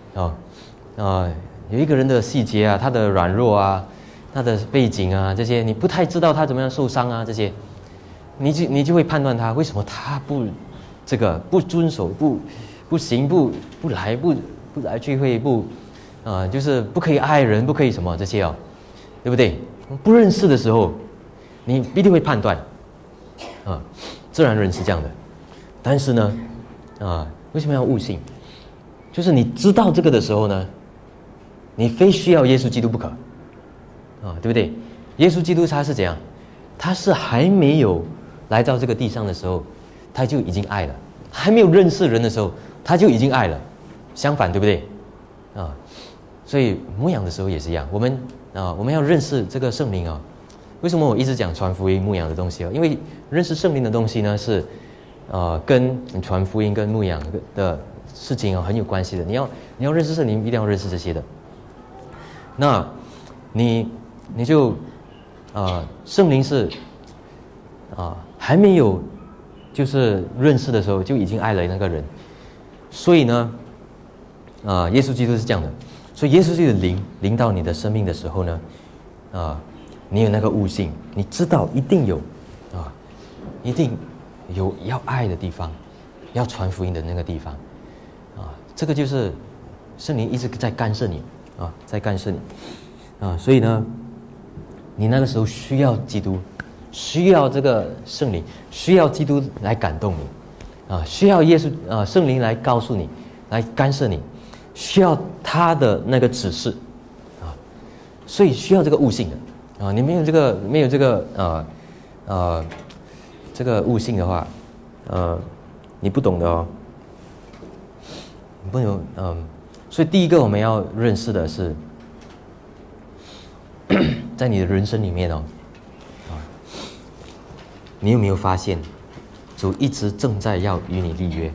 有一个人的细节他的软弱他的背景这些你不太知道他怎么样受伤这些，你就会判断他为什么他不遵守不行不来聚会就是不可以爱人不可以什么这些对不对？不认识的时候你一定会判断自然人是这样的。但是呢为什么要悟性？就是你知道这个的时候呢，你非需要耶稣基督不可对不对？耶稣基督他是怎样？他是还没有来到这个地上的时候他就已经爱了，还没有认识人的时候他就已经爱了，相反对不对所以牧养的时候也是一样，我们要认识这个圣灵为什么我一直讲传福音牧养的东西因为认识圣灵的东西呢是跟传福音跟牧养的事情很有关系的。你要认识圣灵，一定要认识这些的。那你就圣灵是还没有就是认识的时候就已经爱了那个人，所以呢耶稣基督是这样的。所以耶稣基督的灵到你的生命的时候呢你有那个悟性，你知道一定有一定有要爱的地方，要传福音的那个地方这个就是圣灵一直在干涉你在干涉你所以呢你那个时候需要基督，需要这个圣灵，需要基督来感动你需要耶稣圣灵来告诉你，来干涉你，需要他的那个指示所以需要这个悟性的你没有这个这个悟性的话你不懂的你不能所以第一个我们要认识的是在你的人生里面你有没有发现主一直正在要与你立约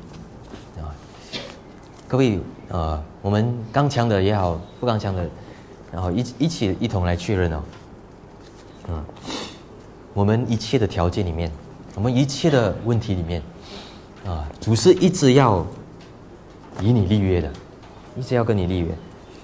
各位我们刚强的也好不刚强的然后一同来确认我们一切的条件里面，我们一切的问题里面主是一直要与你立约的，一直要跟你立约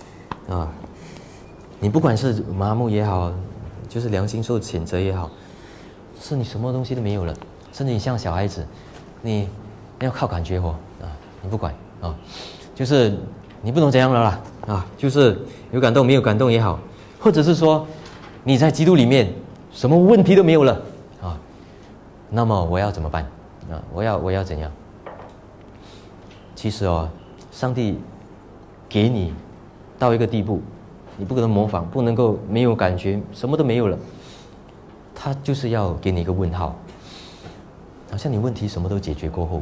你不管是麻木也好，就是良心受谴责也好，是你什么东西都没有了，甚至你像小孩子，你要靠感觉你不管就是你不懂怎样了啦就是有感动没有感动也好，或者是说你在基督里面什么问题都没有了那么我要怎么办我要怎样？其实上帝给你到一个地步，你不可能模仿，不能够没有感觉，什么都没有了，他就是要给你一个问号，好像你问题什么都解决过后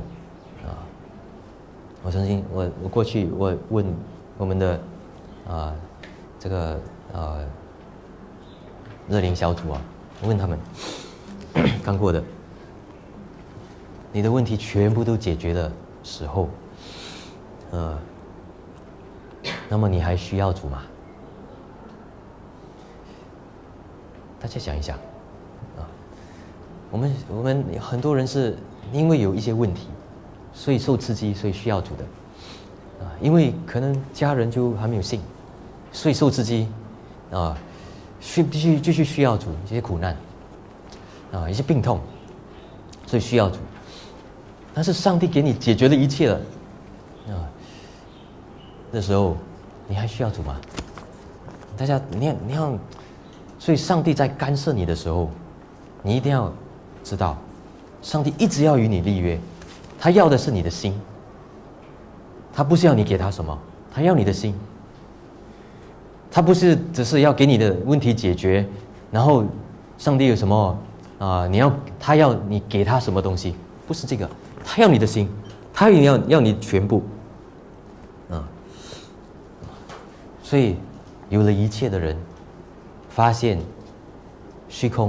我曾经我过去我问我们的这个热灵小组我问他们刚过的，你的问题全部都解决的时候那么你还需要主吗？大家想一想我们很多人是因为有一些问题，所以受刺激，所以需要主的因为可能家人就还没有信，所以受刺激继续需要主，这些苦难一些病痛，所以需要主。但是上帝给你解决了一切了那时候你还需要主吗？大家你要，所以上帝在干涉你的时候，你一定要知道，上帝一直要与你立约，他要的是你的心，他不是要你给他什么，他要你的心，他不是只是要给你的问题解决，然后上帝有什么他要你给他什么东西，不是这个，他要你的心，他要你全部所以有了一切的人发现虚空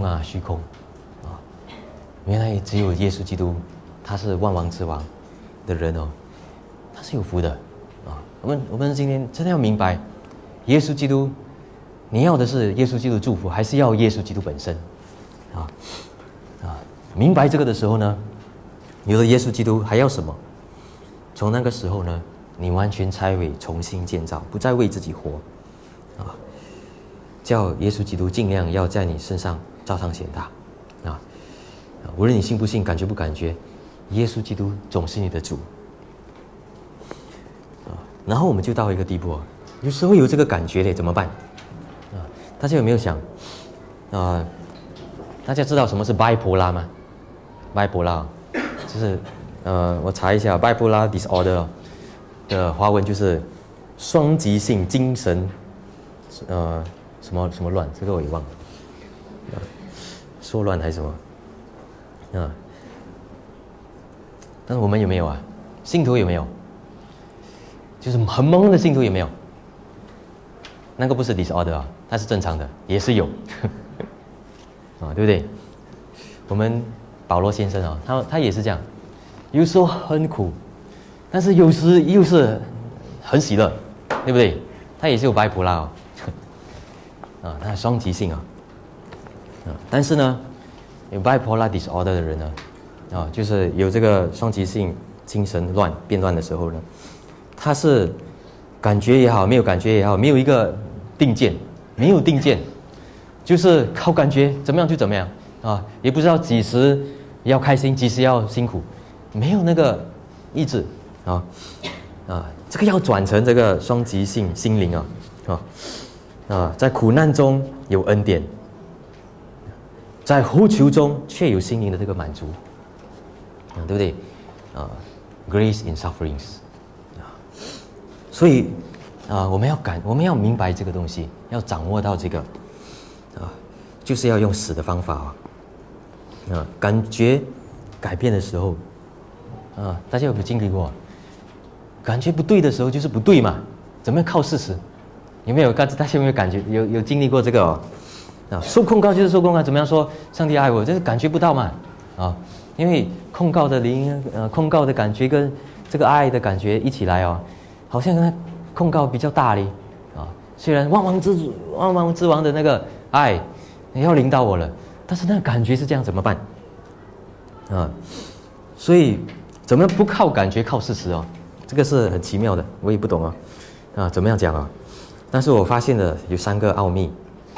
原来只有耶稣基督，他是万王之王的人他是有福的我们今天真的要明白，耶稣基督，你要的是耶稣基督祝福，还是要耶稣基督本身明白这个的时候呢，有了耶稣基督还要什么？从那个时候呢，你完全拆毁，重新建造，不再为自己活叫耶稣基督尽量要在你身上照常显大无论你信不信，感觉不感觉，耶稣基督总是你的主然后我们就到一个地步有时候有这个感觉的怎么办大家有没有想大家知道什么是 bipolar 吗？ bipolar 就是我查一下 bipolar disorder 的华文就是双极性精神什么乱，这个我也忘了说乱还是什么但是我们有没有信徒有没有？就是很懵的信徒有没有？那个不是 disorder 它是正常的，也是有对不对？我们保罗先生他也是这样，有时候很苦，但是有时又是很喜乐，对不对？他也是有bipolar他双极性但是呢，有 bipolar disorder 的人呢就是有这个双极性精神变乱的时候呢，他是感觉也好，没有感觉也好，没有一个定见，没有定见，就是靠感觉怎么样就怎么样也不知道几时要开心，几时要辛苦，没有那个意志这个要转成这个双极性心灵在苦难中有恩典，在呼求中却有心灵的这个满足对不对？Grace in sufferings 所以我们要明白这个东西，要掌握到这个就是要用死的方法感觉改变的时候大家有没有经历过？感觉不对的时候就是不对嘛，怎么样靠事实？有没有大家有没有感觉有经历过这个受控告就是受控告，怎么样说上帝爱我，就是感觉不到嘛因为控告的灵控告的感觉跟这个爱的感觉一起来好像那控告比较大哩虽然万王之王的那个爱要领导我了，但是那个感觉是这样，怎么办所以怎么不靠感觉靠事实哦？这个是很奇妙的，我也不懂怎么样讲啊？但是我发现了有3个奥秘，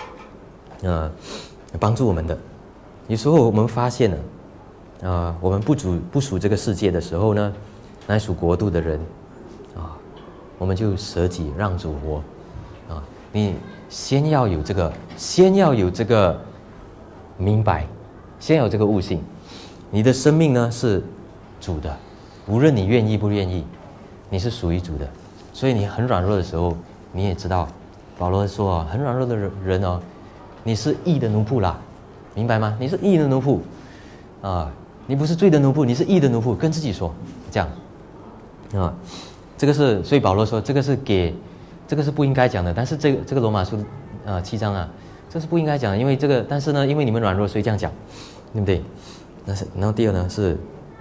帮助我们的。有时候我们发现了，我们不属这个世界的时候呢，乃属国度的人，我们就舍己让主活，你先要有这个明白，先有这个悟性，你的生命呢是主的，无论你愿意不愿意，你是属于主的。所以你很软弱的时候，你也知道，保罗说很软弱的人哦，你是义的奴仆啦，明白吗？你是义的奴仆你不是罪的奴仆，你是义的奴仆，跟自己说这样这个是，所以保罗说这个是不应该讲的，但是这个罗马书7章这是不应该讲的，因为这个，但是呢，因为你们软弱，所以这样讲，对不对？然后第二呢是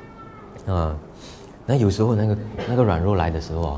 那有时候那个软弱来的时候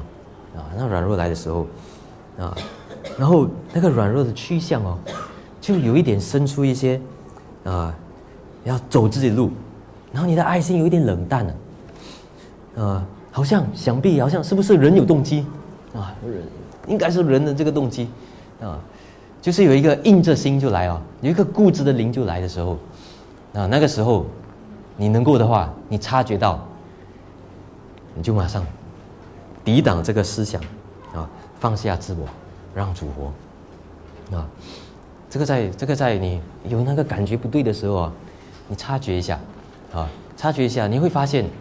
然后那个软弱的趋向就有一点生出一些要走自己的路，然后你的爱心有一点冷淡了，想必是不是人有动机应该是人的这个动机就是有一个硬着心就来有一个固执的灵就来的时候那个时候你能够的话，你察觉到，你就马上抵挡这个思想放下自我，让主活这个在你有那个感觉不对的时候你察觉一下你会发现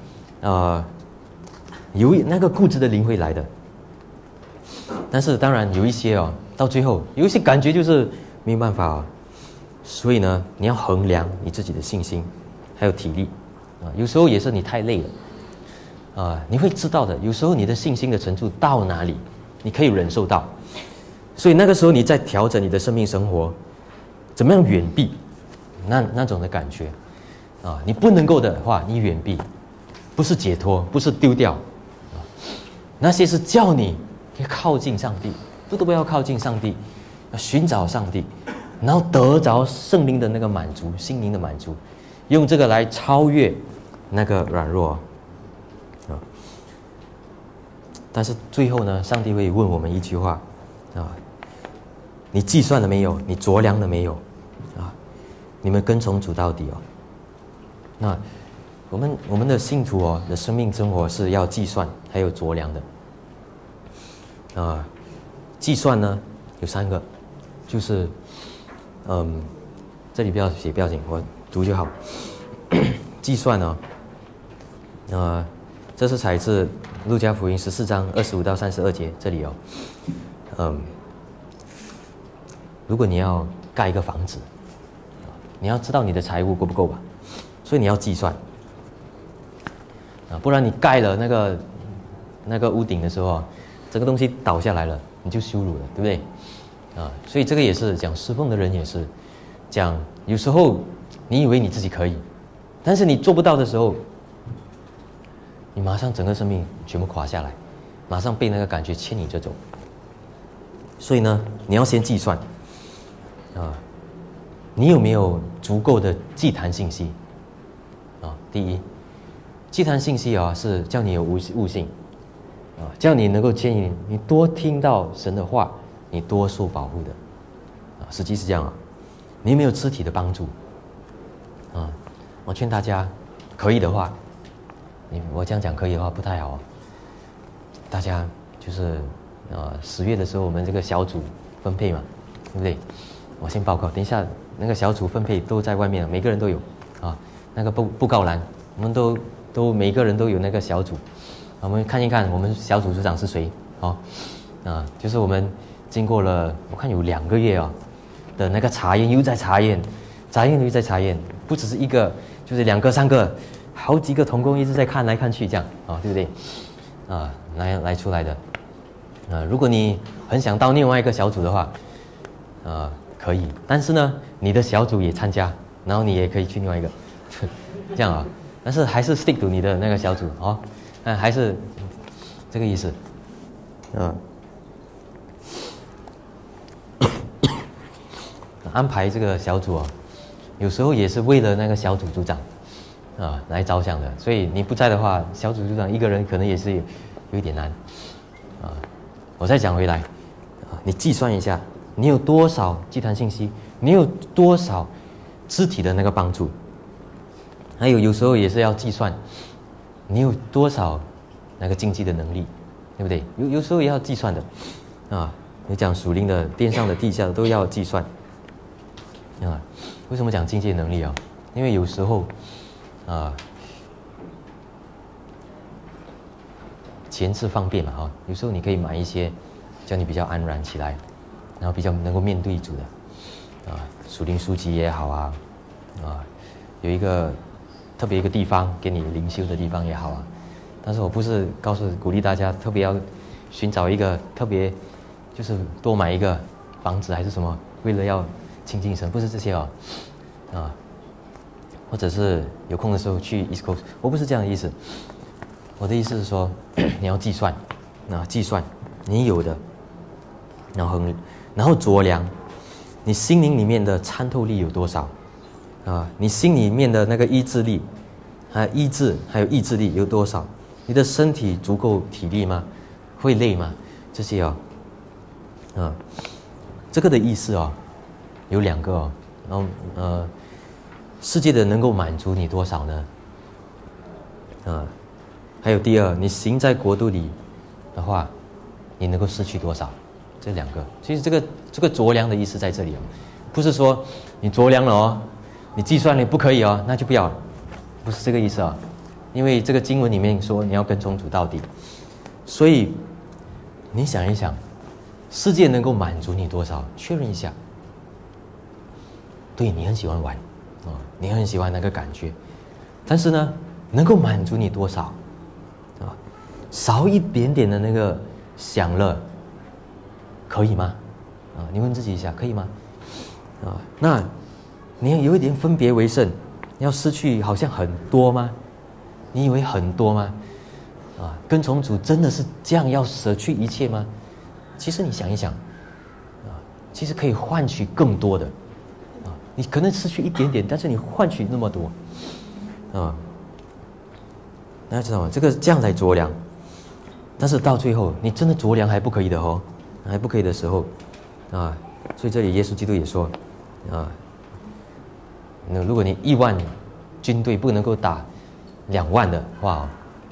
有那个固执的灵会来的。但是当然有一些到最后有一些感觉就是没有办法所以呢，你要衡量你自己的信心还有体力有时候也是你太累了你会知道的，有时候你的信心的程度到哪里你可以忍受到，所以那个时候你在调整你的生命生活，怎么样远避那种的感觉你不能够的话，你远避，不是解脱，不是丢掉那些是叫你靠近上帝，不要靠近上帝，要寻找上帝，然后得着圣灵的那个满足，心灵的满足，用这个来超越那个软弱但是最后呢，上帝会问我们一句话你计算了没有？你酌量了没有你们跟从主到底那我们的信徒的生命生活是要计算还有酌量的计算呢有3个，就是这里不要写，不要紧，我读就好计算这是采自路加福音14章25到32节，这里如果你要盖一个房子你要知道你的财务够不够吧，所以你要计算不然你盖了那个屋顶的时候这个东西倒下来了，你就羞辱了，对不对所以这个也是讲侍奉的人也是讲，有时候你以为你自己可以，但是你做不到的时候，你马上整个生命全部垮下来，马上被那个感觉牵引着走。所以呢，你要先计算你有没有足够的祭坛信息第一，祭坛信息是叫你有悟性叫你能够牵引你多听到神的话，你多受保护的实际是这样你有没有肢体的帮助我劝大家可以的话，我这样讲可以的话不太好大家就是10月的时候我们这个小组分配嘛，对不对？我先报告，等一下那个小组分配都在外面，每个人都有那个布告栏我们都每个人都有那个小组我们看一看我们小组组长是谁就是我们经过了我看有2个月的那个查验，又在查验又在查验，不只是一个，就是2个3个，好几个同工一直在看来看去这样对不对来出来的如果你很想到另外一个小组的话可以，但是呢你的小组也参加，然后你也可以去另外一个这样但是还是 stick to 你的那个小组还是这个意思安排这个小组有时候也是为了那个小组组长来着想的。所以你不在的话，小组组长一个人可能也是有一点难我再讲回来你计算一下，你有多少集团信息，你有多少肢体的那个帮助，还有时候也是要计算你有多少那个经济的能力，对不对？有时候也要计算的你讲属灵的、天上的、地下的都要计算为什么讲经济能力因为有时候钱是方便嘛有时候你可以买一些叫你比较安然起来，然后比较能够面对主的属灵书籍也好有一个特别一个地方给你灵修的地方也好但是我不是鼓励大家特别要寻找一个特别就是多买一个房子还是什么，为了要亲近神，不是这些或者是有空的时候去 East Coast， 我不是这样的意思。我的意思是说你要计算计算你有的，然后酌量你心灵里面的参透力有多少你心里面的那个意志力还有意志力有多少，你的身体足够体力吗？会累吗？这些这个的意思有两个然后世界的能够满足你多少呢？还有第二，你行在国度里的话，你能够失去多少？这两个，其实这个酌量的意思在这里不是说你酌量了你计算你不可以那就不要了，不是这个意思因为这个经文里面说你要跟从主到底，所以你想一想，世界能够满足你多少？确认一下。对，你很喜欢玩你很喜欢那个感觉，但是呢，能够满足你多少少一点点的那个享乐，可以吗？你问自己一下，可以吗？那你有一点分别为圣，要失去好像很多吗？你以为很多吗？跟从主真的是这样要舍去一切吗？其实你想一想其实可以换取更多的你可能失去一点点，但是你换取那么多大家知道吗？这样来酌量，但是到最后你真的酌量还不可以的还不可以的时候所以这里耶稣基督也说那如果你1万军队不能够打2万的话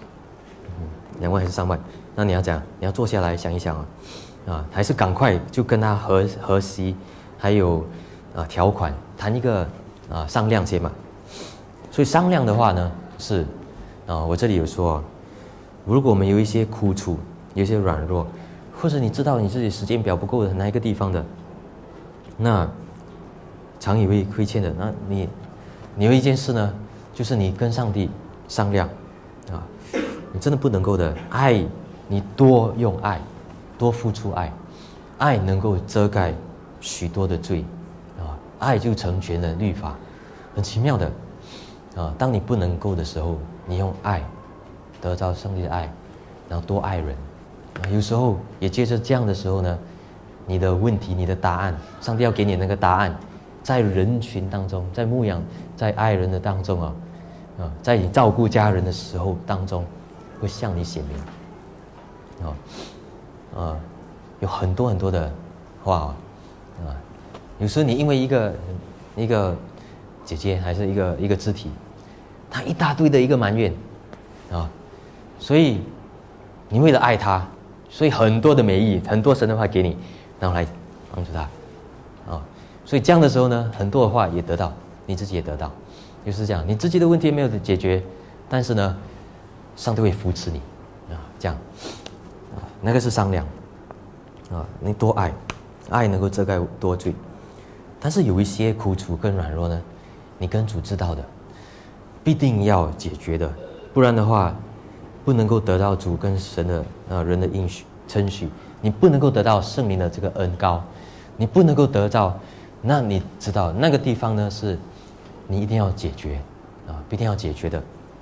2万还是3万，那你要讲，你要坐下来想一想还是赶快就跟他和稀，还有条款谈一个商量先嘛。所以商量的话呢是我这里有说如果我们有一些苦楚，有一些软弱，或者你知道你自己时间表不够的哪一个地方的，那常以为亏欠的，那你有一件事呢，就是你跟上帝商量你真的不能够的爱，你多用爱，多付出爱，爱能够遮盖许多的罪爱就成全了律法，很奇妙的当你不能够的时候，你用爱得到上帝的爱，然后多爱人有时候也借着这样的时候呢，你的问题，你的答案，上帝要给你那个答案，在人群当中，在牧养，在爱人的当中在你照顾家人的时候当中，会向你显明有很多很多的话有时候你因为一个姐姐还是一个肢体，她一大堆的一个埋怨所以你为了爱她，所以很多的美意，很多神的话给你，然后来帮助她所以这样的时候呢，很多的话也得到，你自己也得到，就是这样，你自己的问题没有解决，但是呢，上帝会扶持你这样那个是商量你多爱，爱能够遮盖多罪。但是有一些苦楚跟软弱呢，你跟主知道的，必定要解决的，不然的话，不能够得到主跟神的人的应许称许，你不能够得到圣灵的这个恩膏，你不能够得到，那你知道那个地方呢，是你一定要解决必定要解决的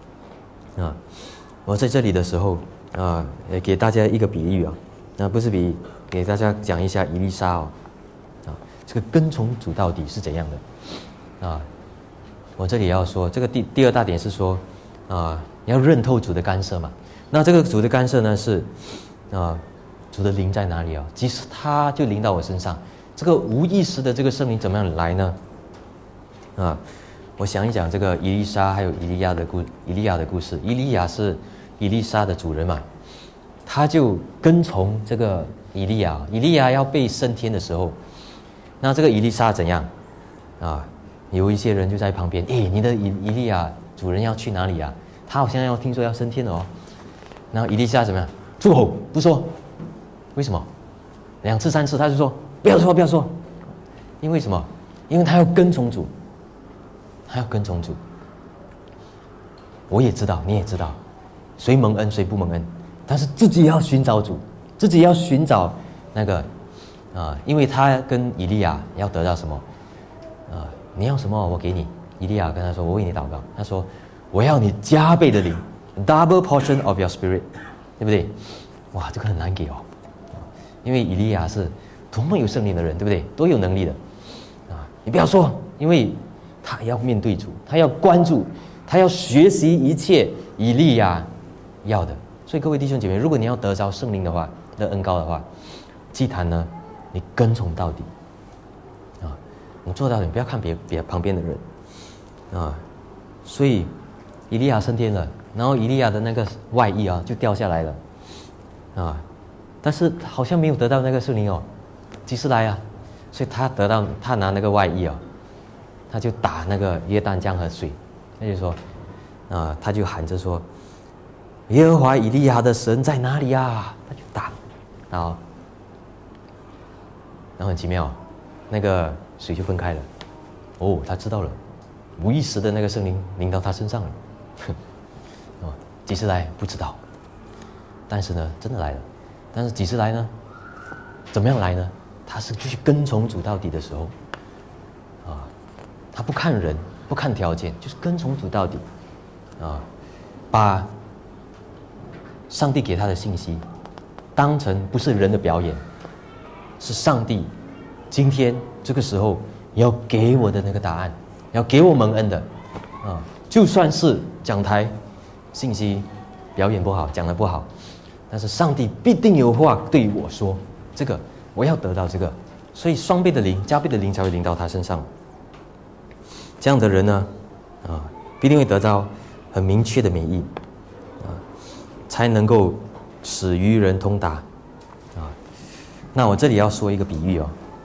我在这里的时候也给大家一个比喻不是给大家讲一下以利沙这个跟从主到底是怎样的我这里要说，这个第二大点是说，你要认透主的干涉嘛。那这个主的干涉呢是，主的灵在哪里啊？即使他就临到我身上，这个无意识的这个圣灵怎么样来呢？我想一讲这个以利沙还有以利亚的故事。以利亚是以利沙的主人嘛，他就跟从这个以利亚。以利亚要被升天的时候，那这个以利沙怎样有一些人就在旁边，你的以利亚主人要去哪里啊？他好像要听说要升天了哦。然后以利沙怎么样？住口，不说。为什么？2次3次他就说不要说，不要说。因为什么？因为他要跟从主。他要跟从主。我也知道，你也知道，谁蒙恩谁不蒙恩，但是自己要寻找主，自己要寻找那个因为他跟以利亚要得到什么你要什么我给你。以利亚跟他说，我为你祷告。他说我要你加倍的灵 ，double portion of your spirit， 对不对？哇，这个很难给哦，因为以利亚是多么有圣灵的人，对不对？多有能力的你不要说，因为他要面对主，他要关注，他要学习一切以利亚要的。所以各位弟兄姐妹，如果你要得着圣灵的话，的恩膏的话，祭坛呢，你跟从到底你做到底，不要看别旁边的人所以以利亚升天了，然后以利亚的那个外衣就掉下来了但是好像没有得到那个圣灵几时来所以他拿那个外衣他就打那个约旦江河水，他就说他就喊着说，耶和华以利亚的神在哪里啊？他就打然后很奇妙，那个水就分开了。他知道了，无意识的那个圣灵临到他身上了。几时来不知道，但是呢，真的来了。但是几时来呢？怎么样来呢？他是去跟从主到底的时候他不看人，不看条件，就是跟从主到底把上帝给他的信息当成不是人的表演，是上帝今天这个时候要给我的那个答案，要给我蒙恩的就算是讲台信息表演不好，讲得不好，但是上帝必定有话对我说，这个我要得到这个，所以双倍的灵，加倍的灵才会临到他身上。这样的人呢必定会得到很明确的美意才能够使愚人通达那我这里要说一个比喻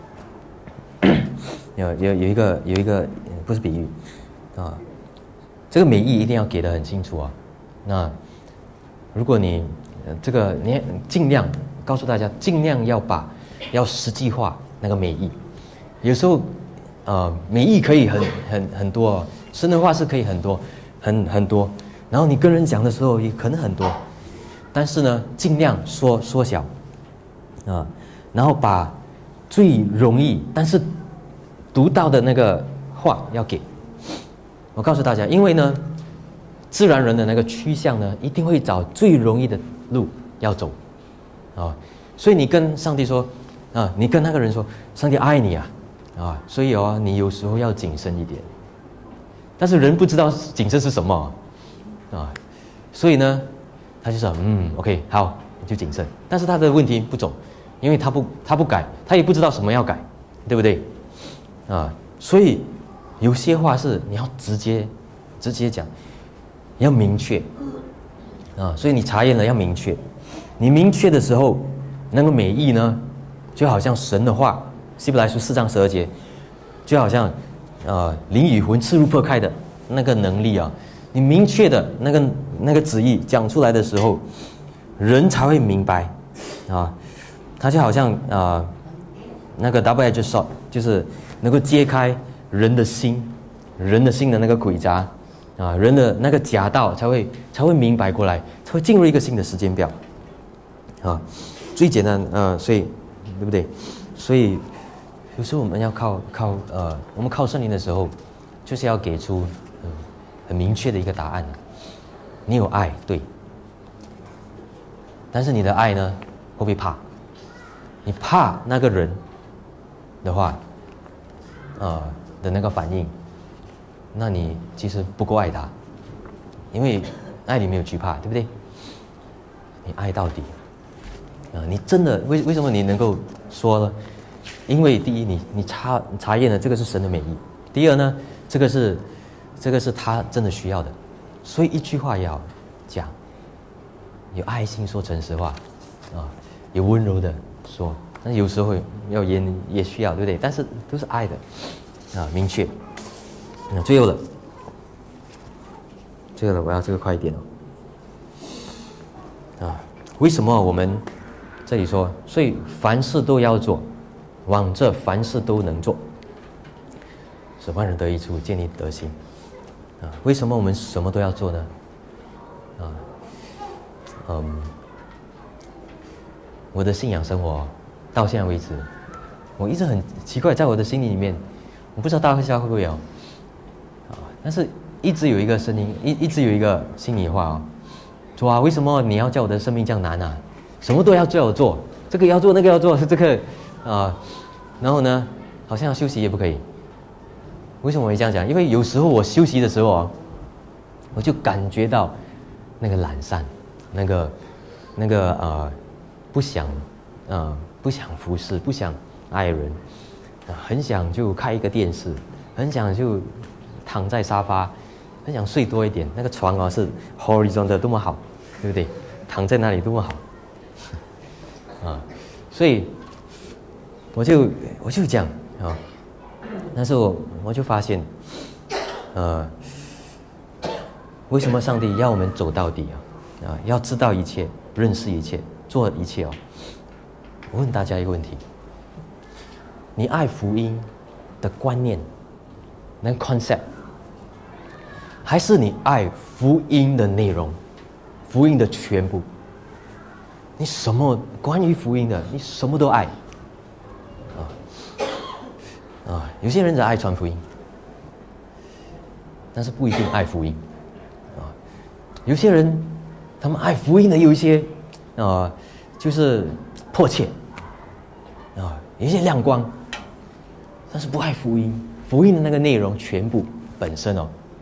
有一个不是比喻这个美意一定要给得很清楚那如果你你尽量告诉大家，尽量要实际化那个美意。有时候美意可以很多神的话是可以很多很多，然后你跟人讲的时候也可能很多，但是呢尽量缩小然后把最容易但是读到的那个话要给。我告诉大家，因为呢自然人的那个趋向呢一定会找最容易的路要走所以你跟上帝说你跟那个人说上帝爱你所以你有时候要谨慎一点。但是人不知道谨慎是什么所以呢他就说OK 好，你就谨慎。但是他的问题不走，因为他不改，他也不知道什么要改，对不对所以有些话是你要直接讲，要明确所以你查验了要明确。你明确的时候，那个美意呢就好像神的话，希伯来书4章12节，就好像灵与魂刺入破开的那个能力你明确的那个旨意讲出来的时候，人才会明白它就好像那个 double-edged sword， 就是能够揭开人的心的那个诡诈人的那个假道才会明白过来，才会进入一个新的时间表最简单所以对不对？所以有时候我们要我们靠圣灵的时候，就是要给出很明确的一个答案你有爱，对，但是你的爱呢会不会怕？你怕那个人的话的那个反应那你其实不够爱他，因为爱里没有惧怕，对不对？你爱到底，你真的为什么你能够说呢？因为第一，你查验了这个是神的美意；第二呢，这个是他真的需要的，所以一句话也好讲，有爱心说诚实话，有温柔的说，但是有时候要也需要，对不对？但是都是爱的，明确。最后了，我要这个快一点为什么我们这里说，所以凡事都要做，往这凡事都能做，使万人得益处，建立德行。为什么我们什么都要做呢？我的信仰生活到现在为止，我一直很奇怪，在我的心里面，我不知道大家会不会有，但是一直有一个声音，一直有一个心里话主啊，为什么你要叫我的生命这样难啊？什么都要叫我做，这个要做，那个要做，是这个然后呢，好像休息也不可以。为什么我会这样讲？因为有时候我休息的时候我就感觉到那个懒散，那个不想服侍，不想爱人，很想就开一个电视，很想就躺在沙发，很想睡多一点。那个床是 horizontal 的多么好，对不对？躺在那里多么好所以我就讲但是我就发现为什么上帝要我们走到底要知道一切，认识一切，做一切我问大家一个问题：你爱福音的观念，那 concept， 还是你爱福音的内容，福音的全部？你什么关于福音的，你什么都爱有些人只爱传福音，但是不一定爱福音有些人他们爱福音的有一些就是迫切有一些亮光，但是不爱福音，福音的那个内容全部本身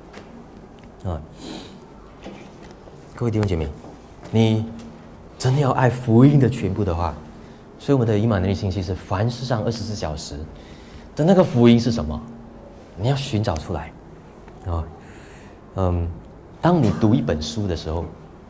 各位弟兄姐妹，你真的要爱福音的全部的话，所以我们的以马内利信息是凡事上24小时的那个福音是什么？你要寻找出来当你读一本书的时候，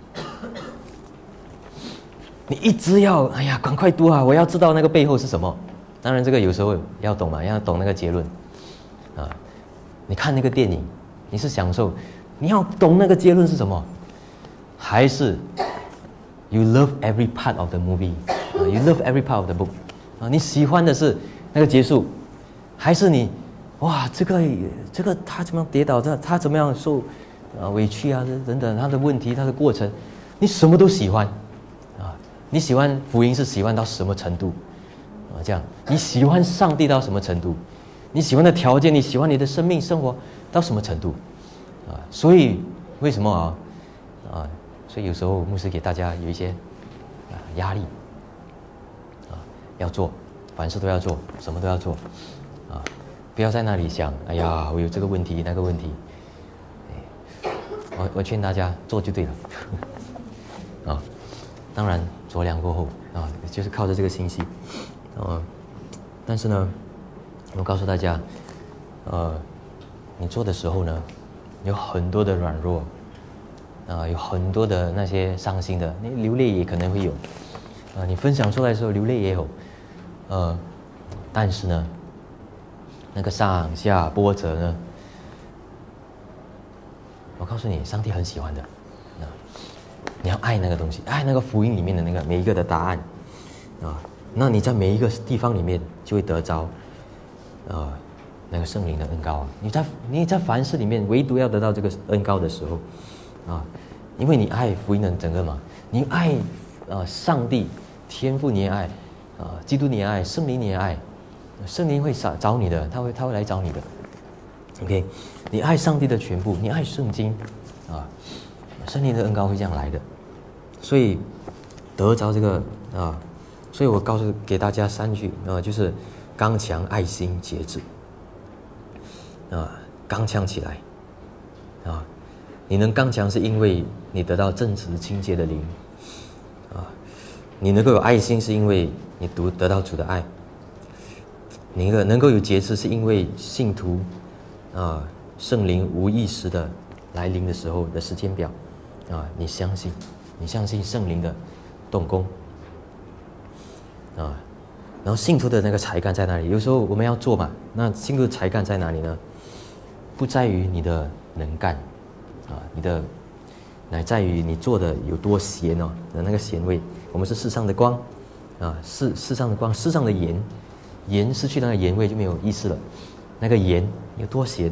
你一直要赶快读我要知道那个背后是什么。当然这个有时候要懂嘛，要懂那个结论你看那个电影，你是享受，你要懂那个结论是什么，还是 you love every part of the movie you love every part of the book 你喜欢的是那个结束，还是你哇这个他怎么样跌倒，他怎么样受委屈等等，他的问题，他的过程，你什么都喜欢你喜欢福音是喜欢到什么程度这样，你喜欢上帝到什么程度，你喜欢的条件，你喜欢你的生命生活到什么程度所以为什么所以有时候牧师给大家有一些压力要做，凡事都要做，什么都要做不要在那里想哎呀我有这个问题那个问题我劝大家做就对了当然酌量过后就是靠着这个信息但是呢我告诉大家你做的时候呢有很多的软弱有很多的那些伤心的，你流泪也可能会有你分享出来的时候流泪也有但是呢那个上下波折呢，我告诉你上帝很喜欢的你要爱那个东西，爱那个福音里面的那个每一个的答案那你在每一个地方里面就会得着那个圣灵的恩膏你在凡事里面唯独要得到这个恩膏的时候因为你爱福音的整个嘛，你爱上帝天父你也爱基督你也爱，圣灵你也爱，圣灵会找你的，他会来找你的 OK， 你爱上帝的全部，你爱圣经圣灵的恩膏会这样来的，所以得着这个所以我给大家3句就是刚强、爱心、节制刚强起来啊，你能刚强是因为你得到正直清洁的灵，啊，你能够有爱心是因为你得到主的爱，你能够有节制是因为信徒啊圣灵无意识的来临的时候的时间表，啊，你相信圣灵的动工，啊，然后信徒的那个才干在哪里？有时候我们要做嘛，那信徒的才干在哪里呢？不在于你的能干，啊，乃在于你做的有多咸哦的那个咸味。我们是世上的光，啊，世上的光，世上的盐，盐失去那个盐味就没有意思了。那个盐有多咸，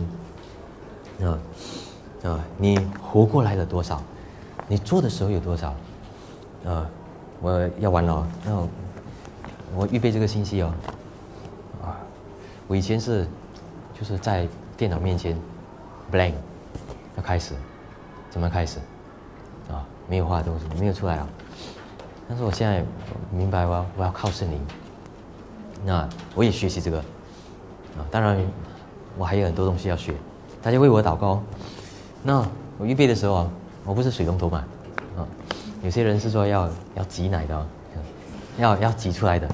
你活过来了多少？你做的时候有多少？我要完了哦，那我预备这个信息哦，我以前就是在电脑面前 blank 要开始，怎么开始？没有画东西，没有出来啊。但是我现在明白我要靠圣灵。那我也学习这个当然我还有很多东西要学，大家为我祷告哦。那我预备的时候我不是水龙头嘛，有些人是说要挤奶的要挤出来的，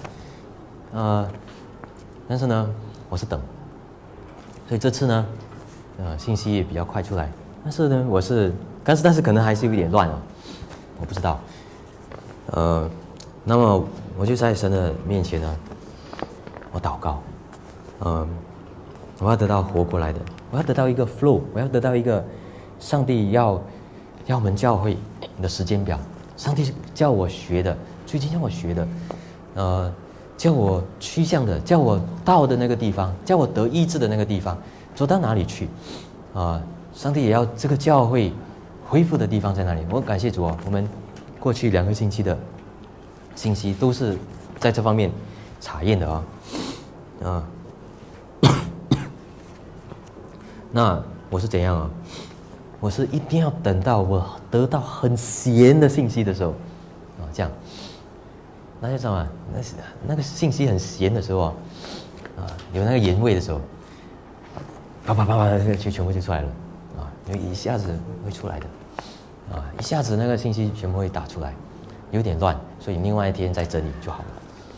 但是呢我是等，所以这次呢信息也比较快出来，但是呢但是可能还是有点乱我不知道，那么我就在神的面前呢，我祷告，我要得到活过来的，我要得到一个 flow， 我要得到一个上帝要我们教会的时间表，上帝叫我学的，最近叫我学的，叫我趋向的，叫我到的那个地方，叫我得医治的那个地方，走到哪里去？上帝也要这个教会恢复的地方在哪里？我感谢主我们过去2个星期的信息都是在这方面查验的那我是怎样我是一定要等到我得到很咸的信息的时候这样，那就知道吗？那个信息很咸的时候有那个盐味的时候，啪啪啪啪就全部就出来了一下子会出来的一下子那个信息全部会打出来，有点乱，所以另外一天再整理就好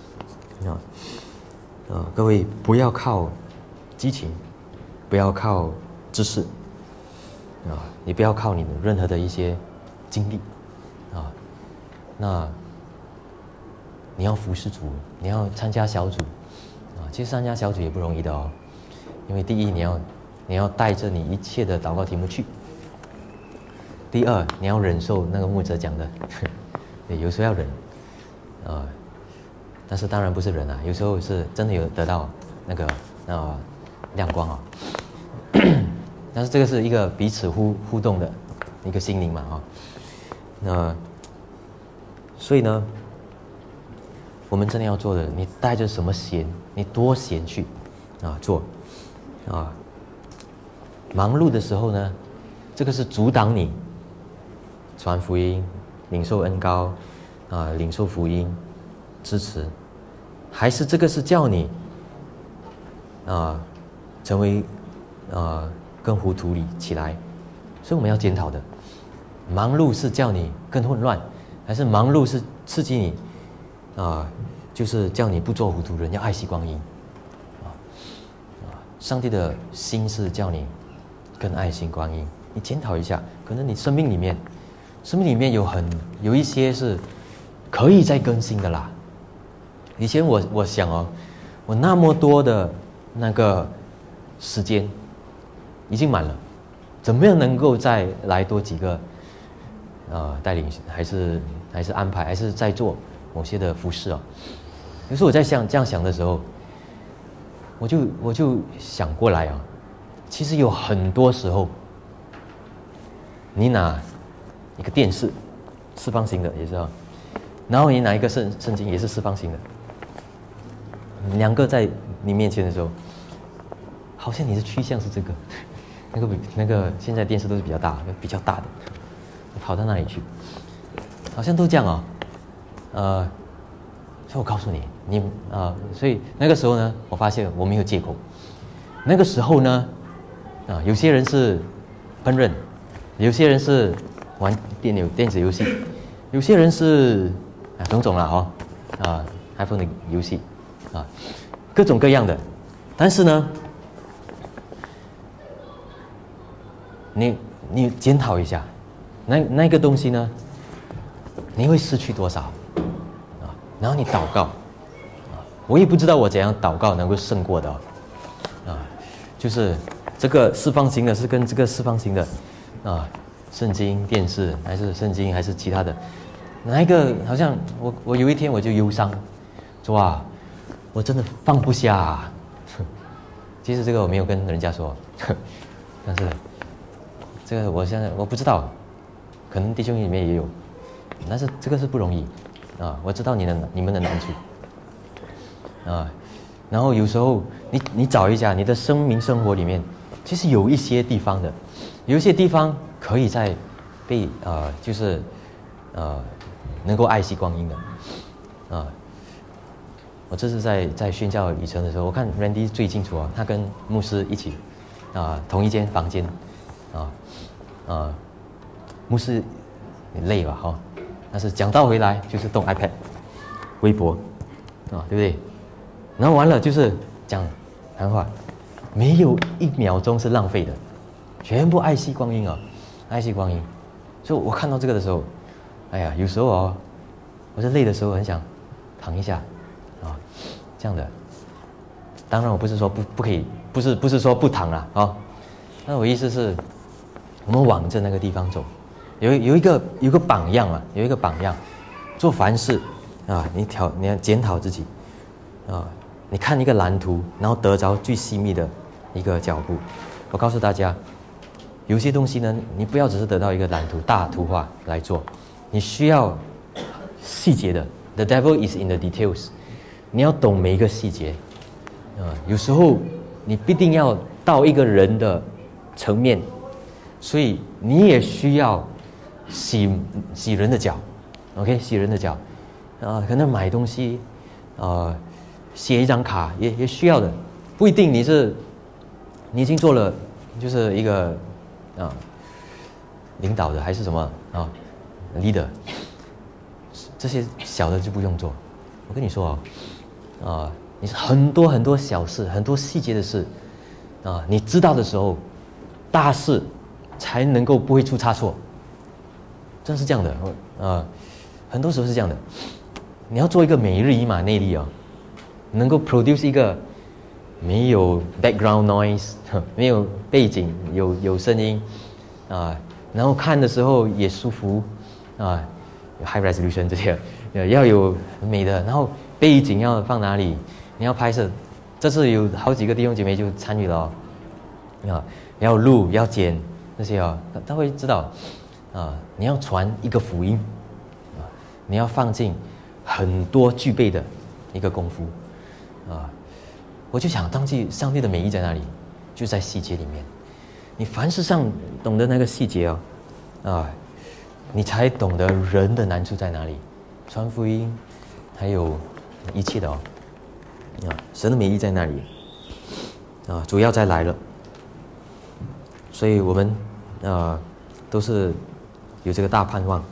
了各位不要靠激情，不要靠知识你不要靠你的任何的一些经历那你要服侍主，你要参加小组其实参加小组也不容易的因为第一你要带着你一切的祷告题目去，第二你要忍受那个牧者讲的对，有时候要忍但是当然不是忍有时候是真的有得到那个亮光但是这个是一个彼此互动的一个心灵嘛所以呢我们真的要做的，你带着什么闲，你多闲去做忙碌的时候呢，这个是阻挡你传福音、领受恩膏领受福音支持，还是这个是叫你成为更糊涂里起来？所以我们要检讨的，忙碌是叫你更混乱，还是忙碌是刺激你就是叫你不做糊涂人，要爱惜光阴上帝的心是叫你更爱惜光阴。你检讨一下，可能你生命里面有一些是可以再更新的啦。以前我想我那么多的那个时间已经满了，怎么样能够再来多几个带领，还是安排，还是在做某些的服事有时候我在这样想的时候，我就想过来其实有很多时候，你拿一个电视，四方形的也是然后你拿一个圣经也是四方形的，2个在你面前的时候，好像你的趋向是这个，那个现在电视都是比较大的，你跑到那里去，好像都这样所以我告诉你所以那个时候呢，我发现我没有借口。那个时候呢有些人是烹饪有些人是玩电子游戏，有些人是种种啦iPhone 的游戏各种各样的。但是呢，你检讨一下，那个东西呢，你会失去多少然后你祷告我也不知道我怎样祷告能够胜过的就是这个四方形的是跟这个四方形的圣经、电视还是圣经还是其他的，哪一个好像我有一天我就忧伤，说哇，我真的放不下其实这个我没有跟人家说，但是这个我现在我不知道，可能弟兄里面也有，但是这个是不容易我知道你们的难处然后有时候你找一下你的生活里面，其实有一些地方可以在被就是能够爱惜光阴的我这次在宣教旅程的时候，我看 Randy 最清楚他跟牧师一起同一间房间牧师累吧但是讲道回来就是动 iPad 微博对不对？然后完了就是讲谈话，没有1秒钟是浪费的，全部爱惜光阴爱惜光阴。所以我看到这个的时候，哎呀，有时候我在累的时候很想躺一下这样的。当然我不是说不可以，不是说不躺了那我意思是我们往着那个地方走，有一个榜样有一个榜样，做凡事你要检讨自己你看一个蓝图，然后得着最细密的一个脚步。我告诉大家，有些东西呢，你不要只是得到一个蓝图、大图画来做，你需要细节的。The devil is in the details。你要懂每一个细节有时候你必定要到一个人的层面，所以你也需要洗人的脚 ，OK， 洗人的脚可能买东西写一张卡也需要的，不一定你已经做了就是一个领导的还是什么leader， 这些小的就不用做。我跟你说你是很多小事，很多细节的事你知道的时候，大事才能够不会出差错，真是这样的很多时候是这样的。你要做一个每日一马内力能够 produce 一个没有 background noise 没有背景有声音然后看的时候也舒服high resolution 这些要有美的，然后背景要放哪里，你要拍摄，这次有好几个弟兄姐妹就参与了要录要剪这些他会知道你要传一个福音你要放进很多具备的一个功夫我就想，上帝的美意在哪里？就在细节里面。你凡事上懂得那个细节你才懂得人的难处在哪里，传福音，还有一切的神的美意在那里主要再来了。所以我们都是有这个大盼望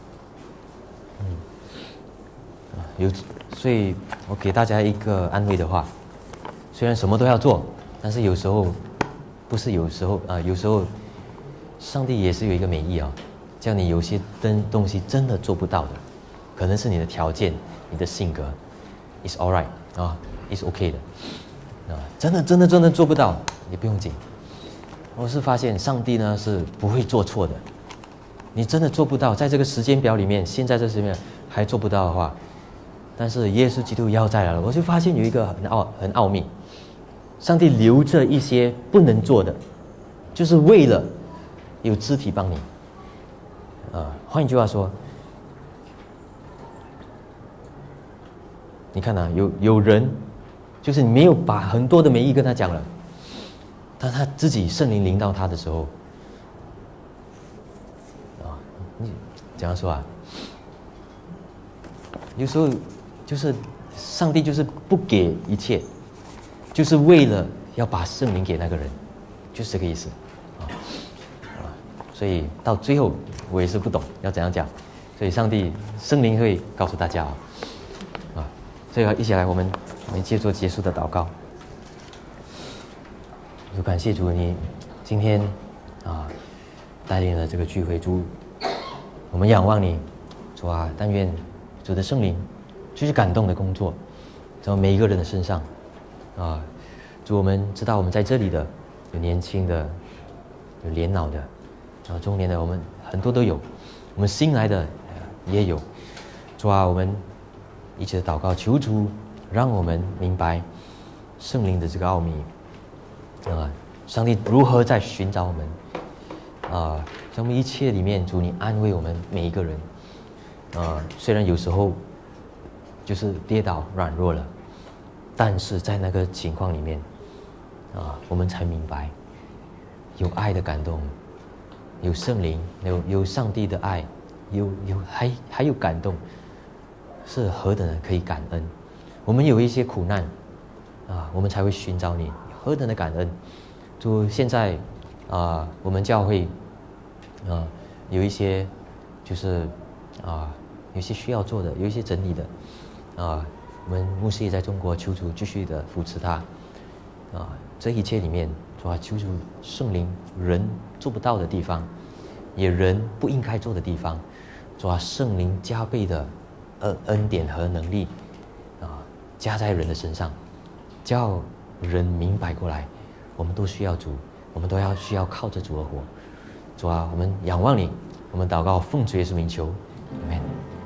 所以我给大家一个安慰的话，虽然什么都要做，但是有时候有时候上帝也是有一个美意叫你有些东西真的做不到的，可能是你的条件、你的性格 ，is alright is okay 的真的做不到也不用紧。我是发现上帝呢是不会做错的，你真的做不到，在这个时间表里面，现在这时间表还做不到的话，但是耶稣基督要再来了，我就发现有一个很奥秘，上帝留着一些不能做的，就是为了有肢体帮你换一句话说，你看有人就是你没有把很多的美意跟他讲了，但他自己圣灵临到他的时候你怎样说有时候就是上帝就是不给一切，就是为了要把圣灵给那个人，就是这个意思所以到最后我也是不懂要怎样讲，所以上帝圣灵会告诉大家所以一起来，我们借做结束的祷告。主，感谢主，你今天带领了这个聚会，主，我们仰望你，主啊，但愿主的圣灵继续感动的工作，在每一个人的身上主，我们知道我们在这里的有年轻的，有年老的，中年的，我们很多都有，我们新来的也有。主啊，我们一起的祷告，求主让我们明白圣灵的这个奥秘上帝如何在寻找我们在我们一切里面，主你安慰我们每一个人虽然有时候就是跌倒软弱了，但是在那个情况里面我们才明白有爱的感动，有圣灵，有上帝的爱，还有感动，是何等的可以感恩。我们有一些苦难我们才会寻找你，何等的感恩。就现在我们教会有一些就是有一些需要做的，有一些整理的我们牧师也在中国，求主继续的扶持他这一切里面，主啊，求主圣灵人做不到的地方，也人不应该做的地方，主啊，圣灵加倍的恩典和能力加在人的身上，叫人明白过来，我们都需要主，我们都需要靠着主而活。主啊，我们仰望你，我们祷告奉主耶稣名求，阿们。